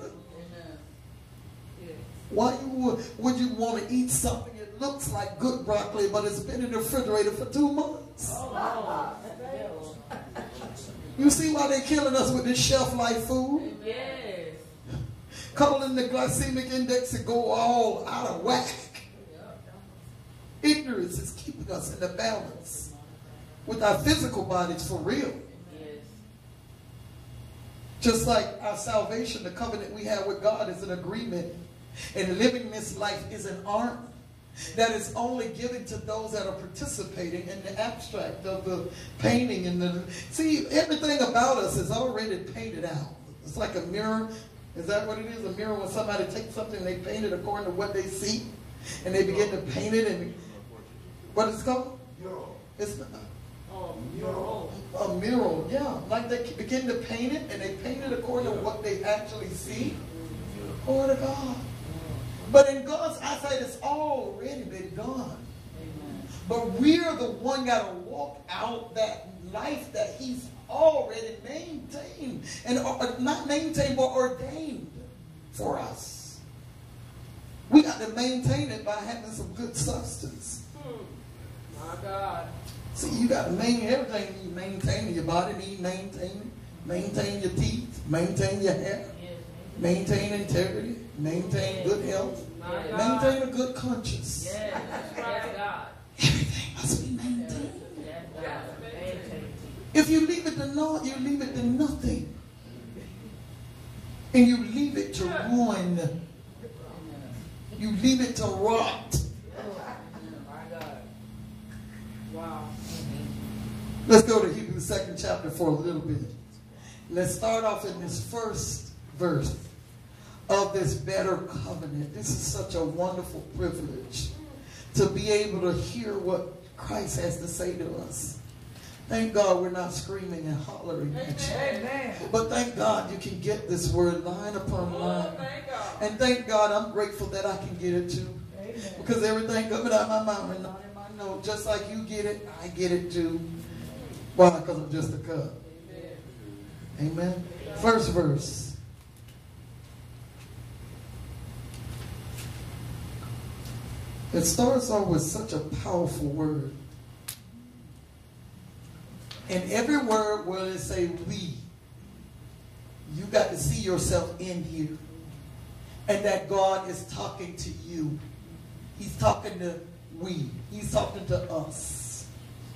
Why you would, would you want to eat something that looks like good broccoli, but it's been in the refrigerator for two months? Oh, you see why they're killing us with this shelf-life food? Yes. Calling the glycemic index to go all out of whack. Ignorance is keeping us in the balance with our physical bodies for real. Yes. Just like our salvation, the covenant we have with God is an agreement. And living this life is an art. that is only given to those that are participating in the abstract of the painting. And the see, everything about us is already painted out. It's like a mirror. Is that what it is? A mirror when somebody takes something and they paint it according to what they see, and they begin to paint it. And what is it called? Mural. It's not, Oh, mural. a mural, yeah. Like they begin to paint it, and they paint it according to what they actually see. Glory to God. But in God's eyesight, it's already been done. But we're the one got to walk out that life that He's already maintained, and or, not maintained, but ordained for us. We got to maintain it by having some good substance. My God. See, you got to maintain everything. You maintain your body, need maintain, maintain your teeth, maintain your hair, maintain integrity, maintain good health, maintain a good conscience. Yes, yes, God. Everything must be maintained. Yes, God. Maintain. If you leave it to naught, you leave it to nothing. And you leave it to ruin. You leave it to rot. My God. Wow. Let's go to Hebrews second chapter for a little bit. Let's start off in this first verse of this better covenant. This is such a wonderful privilege to be able to hear what Christ has to say to us. Thank God we're not screaming and hollering at you. Amen. But thank God you can get this word line upon line. Oh, thank God. And thank God I'm grateful that I can get it too. Amen. Because everything coming out of my mouth and not in my nose, just like you get it, I get it too. Why? Because I'm just a cup. Amen. Amen. First verse. It starts off with such a powerful word. And every word where it say we, you got to see yourself in here. And that God is talking to you. He's talking to we. He's talking to us.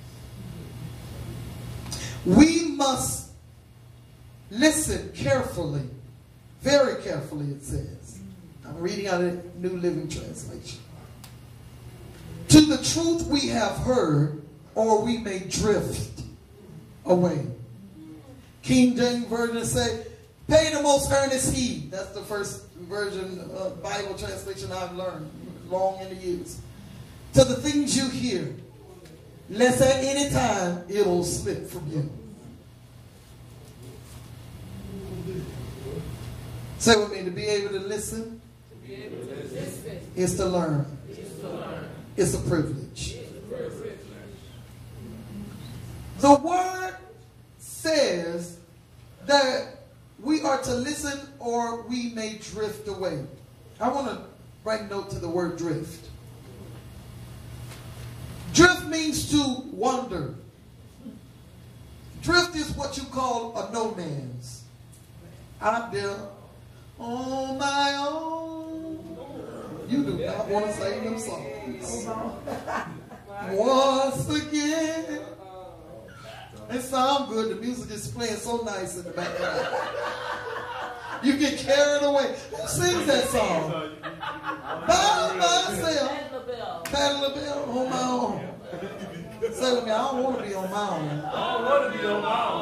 We must listen carefully. Very carefully, it says. I'm reading out of the New Living Translation. To the truth we have heard, or we may drift away. King James Version say, pay the most earnest heed. That's the first version of Bible translation I've learned long in the years. To the things you hear, lest at any time it'll slip from you. Say with me, to be able to listen, To be able to listen. is to learn. Is to learn. It's a privilege. It's a privilege. The word says that we are to listen or we may drift away. I want to write note to the word drift. Drift means to wander. Drift is what you call a no man's. Out there on my own. You do not want to sing them songs. Once again. It sounds good. The music is playing so nice in the background. You get carried away. Who sings that song? By myself. Patti LaBelle on my own. Say with me, I don't want to be on my own. I don't want to be on my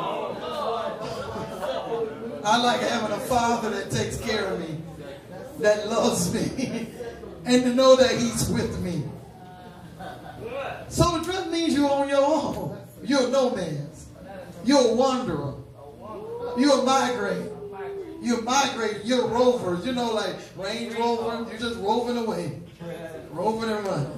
own. I like having a father that takes care of me, that loves me, and to know that He's with me. So the drift means you're on your own. You're a nomad. You're a wanderer. You're a migrator. You're migrating. You're rovers. You know, like Range Rover. You're just roving away. Roving and running.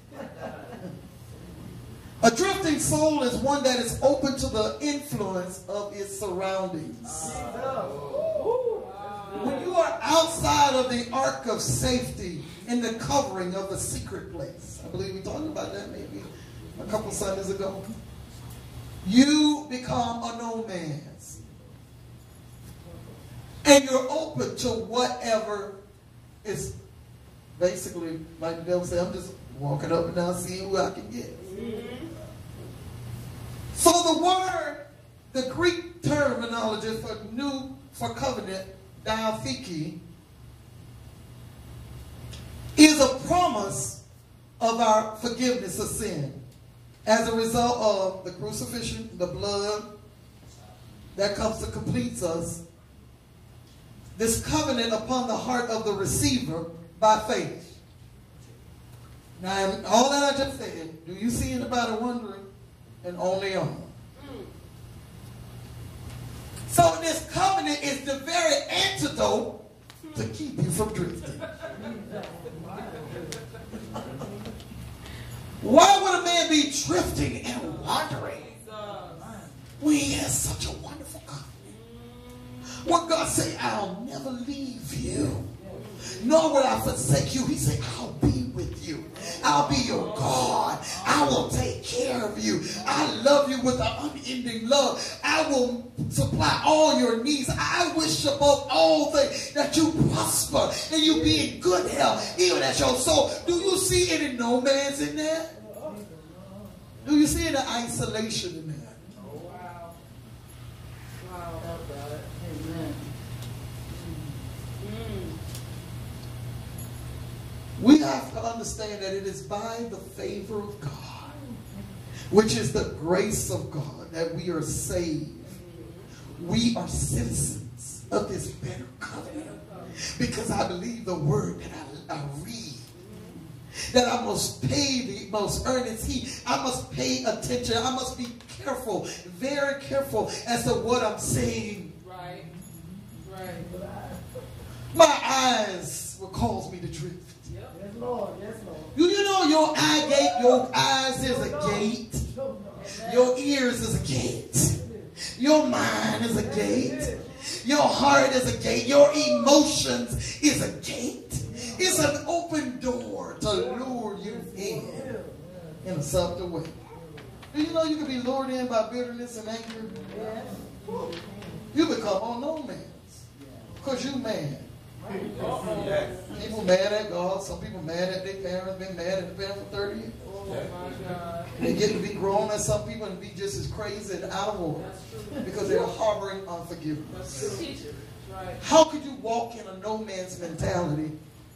A drifting soul is one that is open to the influence of its surroundings. When you are outside of the ark of safety in the covering of the secret place, I believe we talked about that maybe a couple Sundays ago, you become a nomad. And you're open to whatever is basically, like the devil said, I'm just walking up and down seeing who I can get. Mm-hmm. So the word, the Greek terminology for new, for covenant, diatheke, is a promise of our forgiveness of sin as a result of the crucifixion, the blood that comes to complete us. This covenant upon the heart of the receiver by faith. Now, all that I just said, do you see anybody wondering? And only on. So this covenant is the very antidote to keep you from drifting. Why would a man be drifting and wandering when he has such a wonderful covenant? When God say, I'll never leave you, nor will I forsake you. He said, I'll be with you. I'll be your God. I will take care of you. I love you with an unending love. I will supply all your needs. I wish above all things that you prosper and you be in good health, even as your soul. Do you see any nomads in there? Do you see any isolation in there? Oh, wow. Wow. Amen. Mm. We have to understand that it is by the favor of God, which is the grace of God, that we are saved. We are citizens of this better covenant. Because I believe the word that I, I read, that I must pay the most earnest heed. I must pay attention. I must be careful, very careful as to what I'm saying. Right. Right. My eyes will cause me to drift. Yep. Yes, Lord. Yes, Lord. Do you know your eye gate, your eyes is a gate? Your ears is a gate. Your mind is a gate. Your heart is a gate. Your emotions is a gate. It's an open door to lure you in in a subtle way. Do you know you can be lured in by bitterness and anger? You become on no man's because you mad. People mad at God. Some people mad at their parents. Been mad at the parents for thirty years. Oh my God. They get to be grown as some people and be just as crazy and out of order because they're harboring unforgiveness. That's true, teacher. Right. How could you walk in a no man's mentality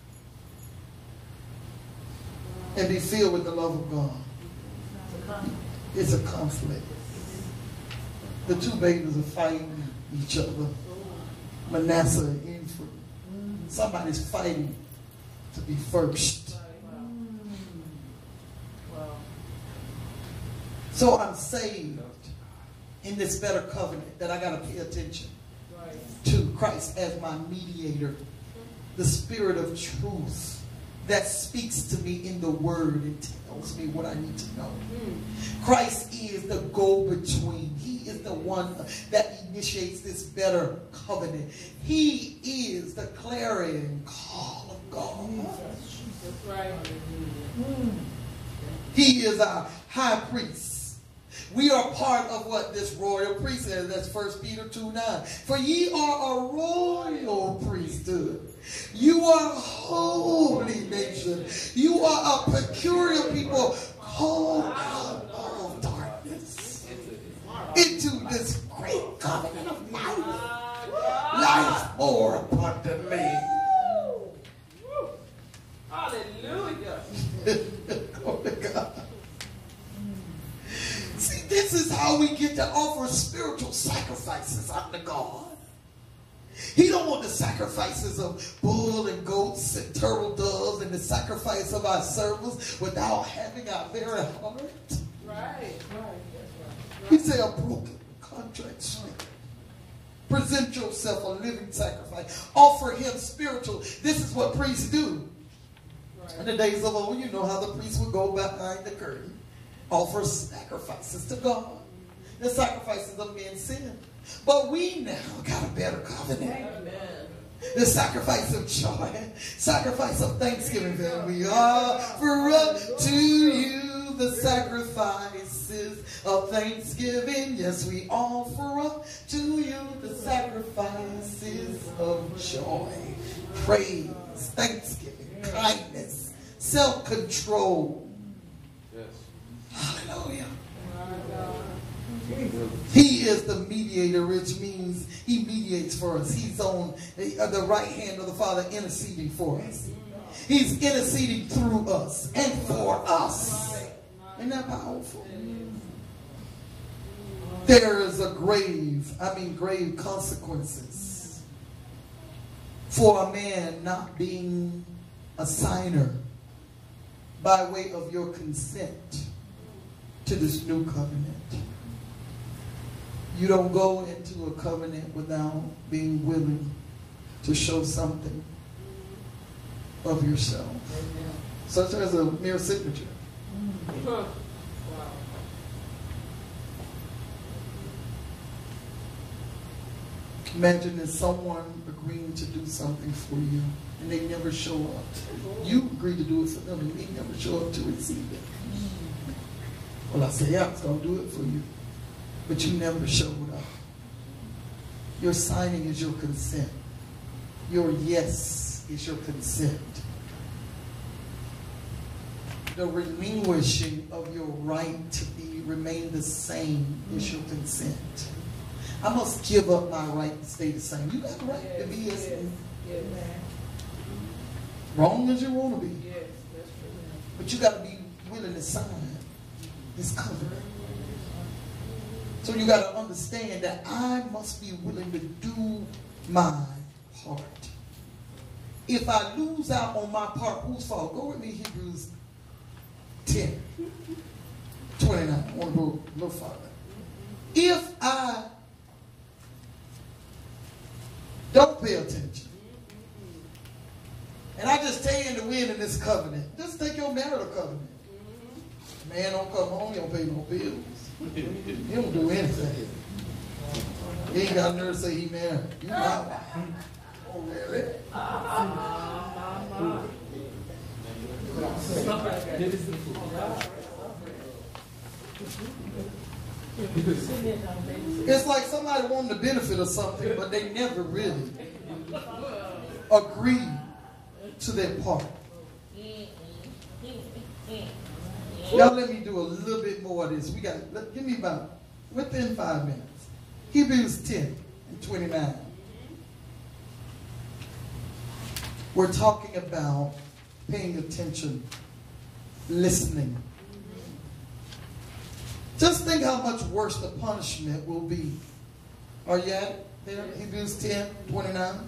and be filled with the love of God? It's a conflict. The two babies are fighting each other. Manasseh and Ephraim. Somebody's fighting to be first. So I'm saved in this better covenant that I got to pay attention to Christ as my mediator. The Spirit of truth that speaks to me in the Word and tells me what I need to know. Christ is the go-between. He is the one that initiates this better covenant. He is the clarion call of God. That's right. He is our high priest. We are part of what this royal priesthood. That's First Peter two nine. For ye are a royal priesthood. You are a holy nation. You are a peculiar people called out of darkness into this great covenant of life. Life more abundantly. Hallelujah. Oh my God. See, this is how we get to offer spiritual sacrifices unto God. He don't want the sacrifices of bull and goats and turtle doves and the sacrifice of our servants without having our very heart. Right, right, that's right. He said a broken contract spirit. Present yourself a living sacrifice. Offer him spiritual. This is what priests do. Right. In the days of old, you know how the priests would go behind the curtain. Offer sacrifices to God. The sacrifices of men's sin. But we now got a better covenant. Amen. The sacrifice of joy. Sacrifice of thanksgiving. That we offer up to you the sacrifices of thanksgiving. Yes, we offer up to you the sacrifices of joy. Praise, thanksgiving, kindness, self-control. Yes. Hallelujah. He is the mediator, which means he mediates for us. He's on the right hand of the Father interceding for us. He's interceding through us and for us. Isn't that powerful? There is a grave, I mean grave consequences for a man not being a signer by way of your consent to this new covenant. You don't go into a covenant without being willing to show something of yourself, such as a mere signature. Imagine there's someone agreeing to do something for you and they never show up. You agree to do it for them and they never show up to receive it. Well, I say, yeah, I was going to do it for you. But you never showed up. Your signing is your consent. Your yes is your consent. The relinquishing of your right to be remain the same is your consent. I must give up my right to stay the same. You got the right yes, to be as yes, yes. wrong as you want to be. Yes, that's true. But you got to be willing to sign this covenant. So you got to understand that I must be willing to do my part. If I lose out on my part, whose fault? Go with me, Hebrews ten, twenty-nine. I want to go a little farther. If I don't pay attention, and I just stay in the wind in this covenant, just take your marital covenant. Man don't come home, he don't pay no bills. He don't do anything. He ain't got a nerve to say he married. You know. Oh, really? It's like somebody wanting the benefit of something, but they never really agree to their part. Y'all let me do a little bit more of this. We got, let, give me about, within five minutes. Hebrews ten and twenty-nine. We're talking about paying attention, listening. Just think how much worse the punishment will be. Are you at it there? Hebrews ten, twenty-nine.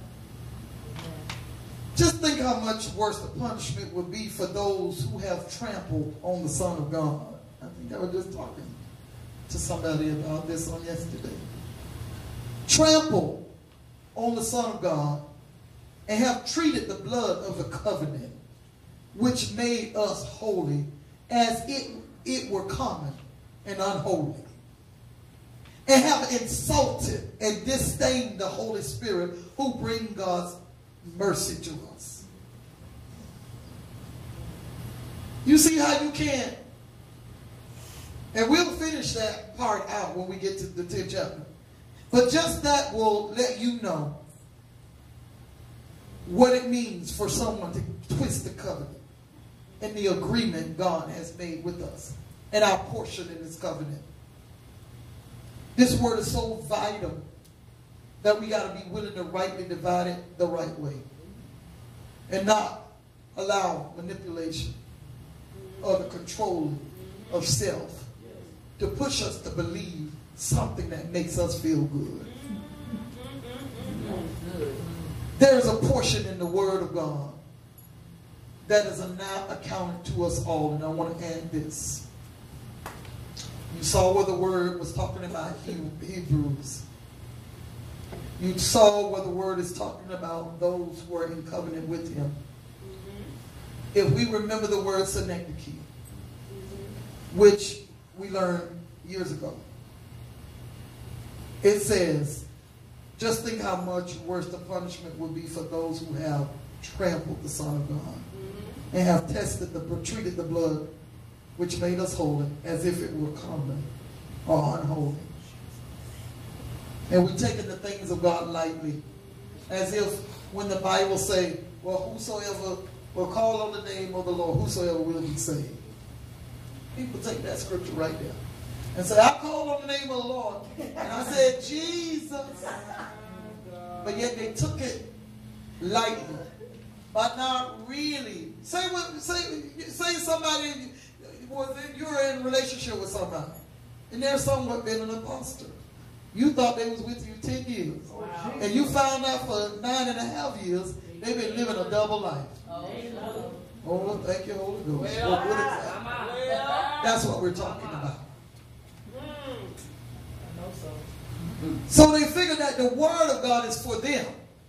Just think how much worse the punishment would be for those who have trampled on the Son of God. I think I was just talking to somebody about this on yesterday. Trample on the Son of God and have treated the blood of the covenant, which made us holy, as it, it were common and unholy, and have insulted and disdained the Holy Spirit, who bring God's mercy to us. You see how you can, and we'll finish that part out when we get to the tenth chapter, but just that will let you know what it means for someone to twist the covenant and the agreement God has made with us and our portion in this covenant. This word is so vital that we got to be willing to rightly divide it the right way and not allow manipulation or the control of self to push us to believe something that makes us feel good. There is a portion in the Word of God that is now accounted to us all, and I want to add this. You saw where the Word was talking about Hebrews. You saw where the Word is talking about those who are in covenant with Him. If we remember the word synecdoche, which we learned years ago, it says, just think how much worse the punishment would be for those who have trampled the Son of God and have tested the, treated the blood which made us holy as if it were common or unholy. And we've taken the things of God lightly, as if when the Bible say, well, whosoever will call on the name of the Lord, whosoever will be saved. People take that scripture right there and say, I called on the name of the Lord, and I said, Jesus. But yet they took it lightly but not really. Say what, say, say somebody, was you're in a relationship with somebody, and there's someone been an imposter. You thought they was with you ten years. Wow. And you found out for nine and a half years, they've been living a double life. Oh, oh thank you, Holy Ghost. Well, what, what is that? Well, that's what we're talking about. I know so. So they figure that the word of God is for them.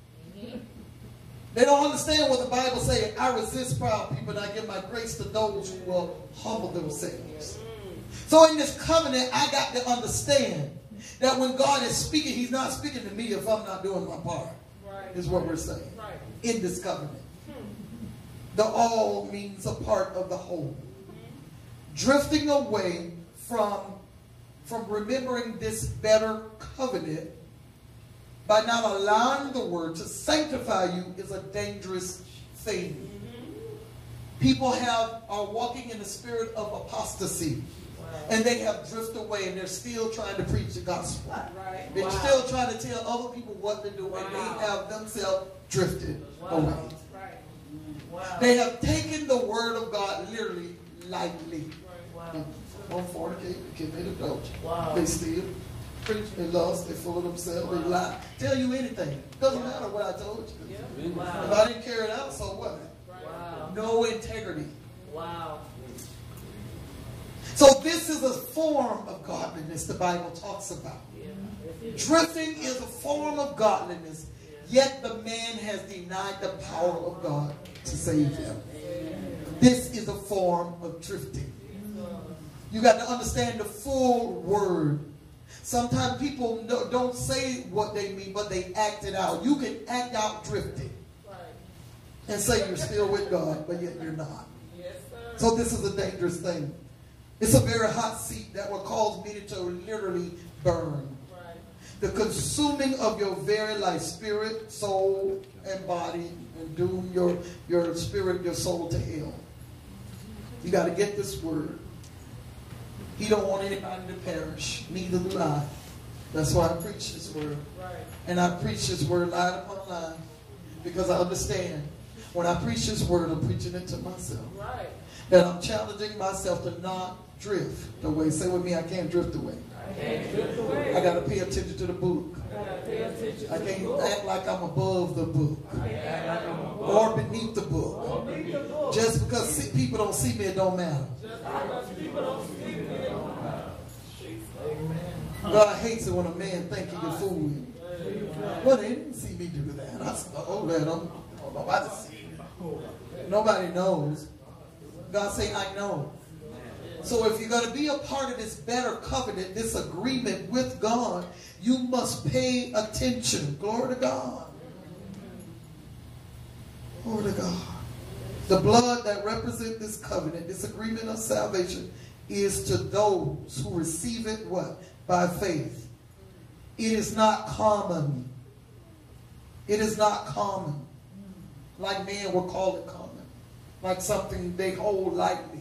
They don't understand what the Bible says. I resist proud people and I give my grace to those who will humble themselves. So in this covenant, I got to understand that when God is speaking, he's not speaking to me if I'm not doing my part. Right. Is what we're saying. Right. In this covenant. Hmm. The all means a part of the whole. Mm-hmm. Drifting away from, from remembering this better covenant by not allowing the word to sanctify you is a dangerous thing. Mm-hmm. People have are walking in the spirit of apostasy. And they have drifted away, and they're still trying to preach the gospel. Right. They're wow. still trying to tell other people what to do, wow. and they have themselves drifted wow. away. Right. Wow. They have taken the word of God literally lightly. Right. Wow. Don't fornicate, commit adultery. Wow. They steal, preach, they lust, they fool themselves, wow. they lie. Tell you anything. Doesn't wow. matter what I told you. Yeah. Wow. If I didn't carry it out, so what? Wow. No integrity. Wow. So this is a form of godliness the Bible talks about. Yeah. Drifting is a form of godliness, yet the man has denied the power of God to save him. This is a form of drifting. You got to understand the full word. Sometimes people don't say what they mean, but they act it out. You can act out drifting and say you're still with God, but yet you're not. So this is a dangerous thing. It's a very hot seat that will cause me to literally burn. Right. The consuming of your very life, spirit, soul, and body, and doom your, your spirit, your soul to hell. You got to get this word. He don't want anybody to perish. Neither do I. That's why I preach this word. Right. And I preach this word line upon line. Because I understand when I preach this word, I'm preaching it to myself. Right. That I'm challenging myself to not drift away. Say with me, I can't drift away. I can't drift away. I got to pay attention to the book. I, I can't act like I'm above the book. Or beneath the book. Beneath the book. Just because see, people don't see me, it don't matter. Just because people don't see me, it don't matter. God hates it when a man thinks he can fool him. Well, they didn't see me do that. I said, oh, let them. Nobody see me. Nobody knows. God say, I know. So if you're going to be a part of this better covenant, this agreement with God, you must pay attention. Glory to God. Glory to God. The blood that represents this covenant, this agreement of salvation, is to those who receive it, what? By faith. It is not common. It is not common. Like men will call it common. Like something they hold lightly.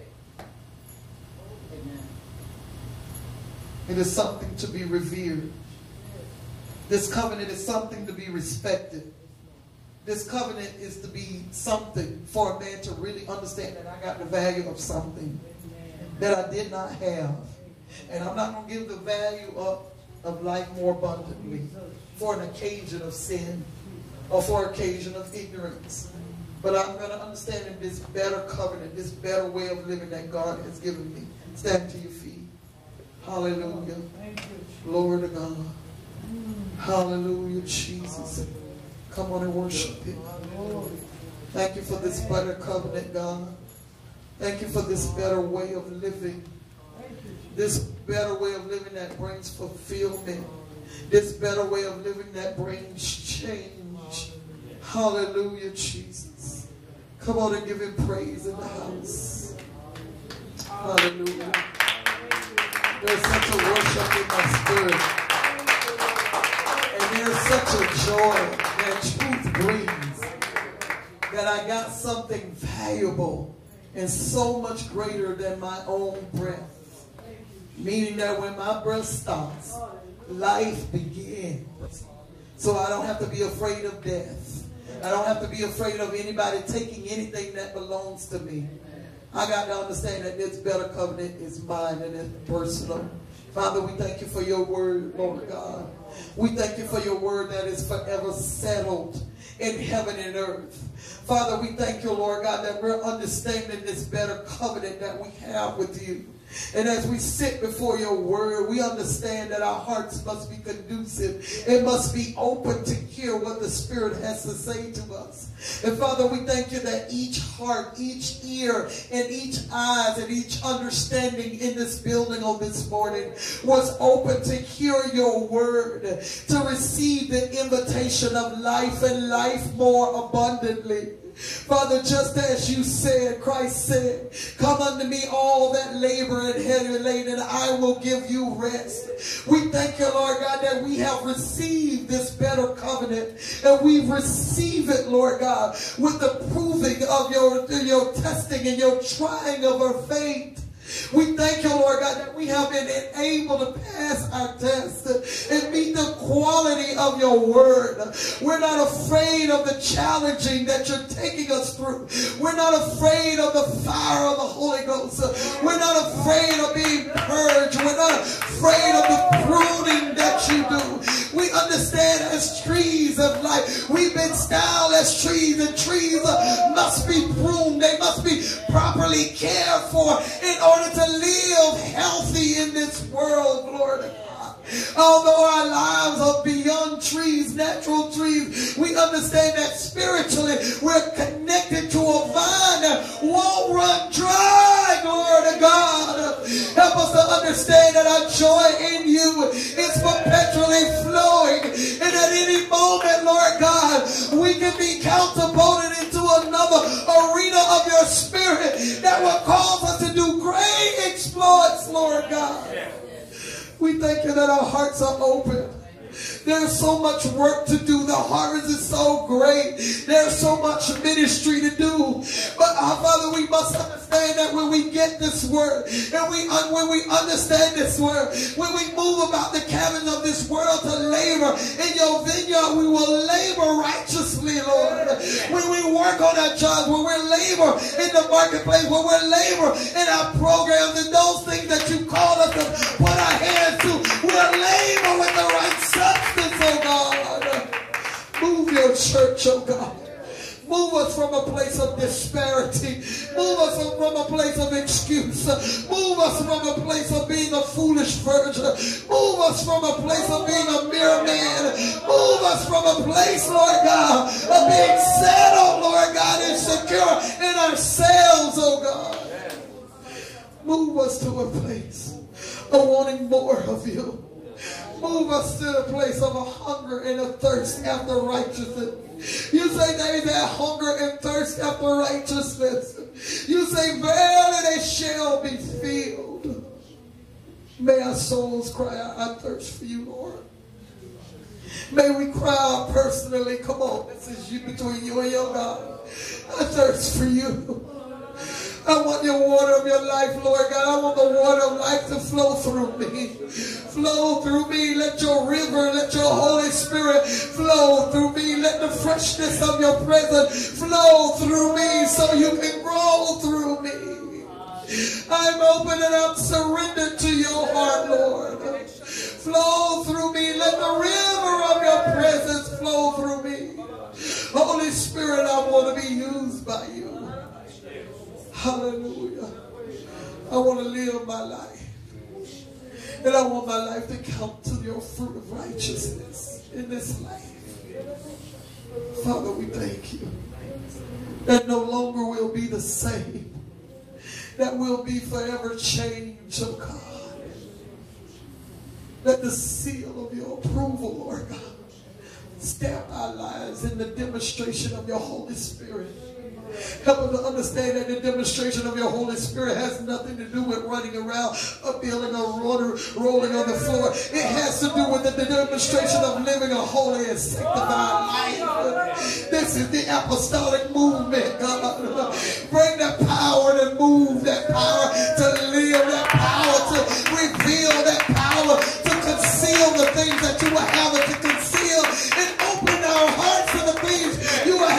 It is something to be revered. This covenant is something to be respected. This covenant is to be something for a man to really understand that I got the value of something that I did not have. And I'm not going to give the value of, of life more abundantly for an occasion of sin or for an occasion of ignorance. But I'm going to understand in this better covenant, this better way of living that God has given me. Stand to your feet. Hallelujah. Glory to God. Hallelujah, Jesus. Come on and worship Him. Thank you for this better covenant, God. Thank you for this better way of living. This better way of living that brings fulfillment. This better way of living that brings change. Hallelujah, Jesus. Come on and give Him praise in the house. Hallelujah. There's such a worship in my spirit. And there's such a joy that truth brings. That I got something valuable and so much greater than my own breath. Meaning that when my breath stops, life begins. So I don't have to be afraid of death. I don't have to be afraid of anybody taking anything that belongs to me. I got to understand that this better covenant is mine and it's personal. Father, we thank you for your word, Lord God. We thank you for your word that is forever settled in heaven and earth. Father, we thank you, Lord God, that we're understanding this better covenant that we have with you. And as we sit before your word, we understand that our hearts must be conducive. It must be open to hear what the Spirit has to say to us. And Father, we thank you that each heart, each ear, and each eyes, and each understanding in this building on this morning was open to hear your word, to receive the invitation of life and life more abundantly. Father, just as you said, Christ said, come unto me all that labor and heavy laden, and I will give you rest. We thank you, Lord God, that we have received this better covenant, and we receive it, Lord God, with the proving of your, your testing and your trying of our faith. We thank you, Lord God, that we have been able to pass our test and meet the quality of your word. We're not afraid of the challenging that you're taking us through. We're not afraid of the fire of the Holy Ghost. We're not afraid of being purged. We're not afraid of the pruning that you do. We understand as trees of life, we've been styled as trees, and trees must be pruned. They must be properly cared for in order to live healthy in this world, Lord. Although our lives are beyond trees, natural trees, we understand that spiritually we're connected to a vine that won't run dry, glory to God. Help us to understand that our joy in you is perpetually flowing, and at any moment, Lord God, we can be catapulted into another arena of your spirit that will cause us to do great exploits, Lord God. We thank you that our hearts are open. There's so much work to do. The harvest is so great. There's so much ministry to do. But our Father, we must understand that when we get this word, and we un when we understand this word, when we move about the cabins of this world to labor in your vineyard, we will labor righteously, Lord. When we work on our jobs, when we labor in the marketplace, when we labor in our programs and those things that you call us to put our hands to, we'll labor with the right substance. Oh God, move your church, oh God. Move us from a place of disparity. Move us from a place of excuse. Move us from a place of being a foolish virgin. Move us from a place of being a mere man. Move us from a place, Lord God, of being settled, Lord God, and secure in ourselves, oh God. Move us to a place of wanting more of you. Move us to a place of a hunger and a thirst after righteousness. You say they that hunger and thirst after righteousness, you say verily they shall be filled. May our souls cry out, I thirst for you, Lord. May we cry out personally. Come on, this is you, between you and your God. I thirst for you. I want your water of your life, Lord God. I want the water of life to flow through me. Flow through me. Let your river, let your Holy Spirit flow through me. Let the freshness of your presence flow through me so you can grow through me. I'm open and I'm surrendered to your heart, Lord. Flow through me. Let the river of your presence flow through me. Holy Spirit, I want to be used by you. Hallelujah. I want to live my life. And I want my life to count to your fruit of righteousness in this life. Father, we thank you that no longer will be the same. That will be forever changed, oh God. Let the seal of your approval, Lord God, stamp our lives in the demonstration of your Holy Spirit. Help us to understand that the demonstration of your Holy Spirit has nothing to do with running around or feeling or rolling on the floor. It has to do with the demonstration of living a holy and sanctified life. This is the apostolic movement, God. Bring that power to move, that power to live, that power to reveal, that power to conceal the things that you will have it to conceal, and open our hearts to the things you will have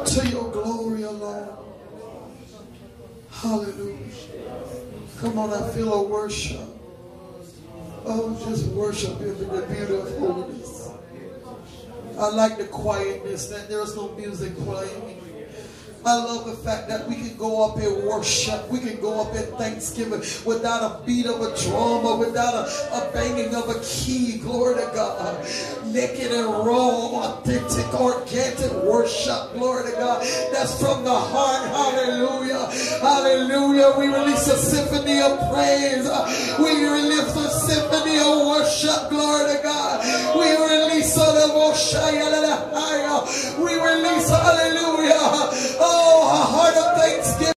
to your glory alone. Hallelujah. Come on, I feel a worship. Oh, just worship Him in the beauty of holiness. I like the quietness that there's no music playing. I love the fact that we can go up in worship. We can go up in thanksgiving without a beat of a drum or without a, a banging of a key. Glory to God. Naked and raw, authentic, organic worship. Glory to God. That's from the heart. Hallelujah. Hallelujah. We release a symphony of praise. We release a symphony of worship. Glory to God. We release a We release, hallelujah. Oh, a heart of thanksgiving.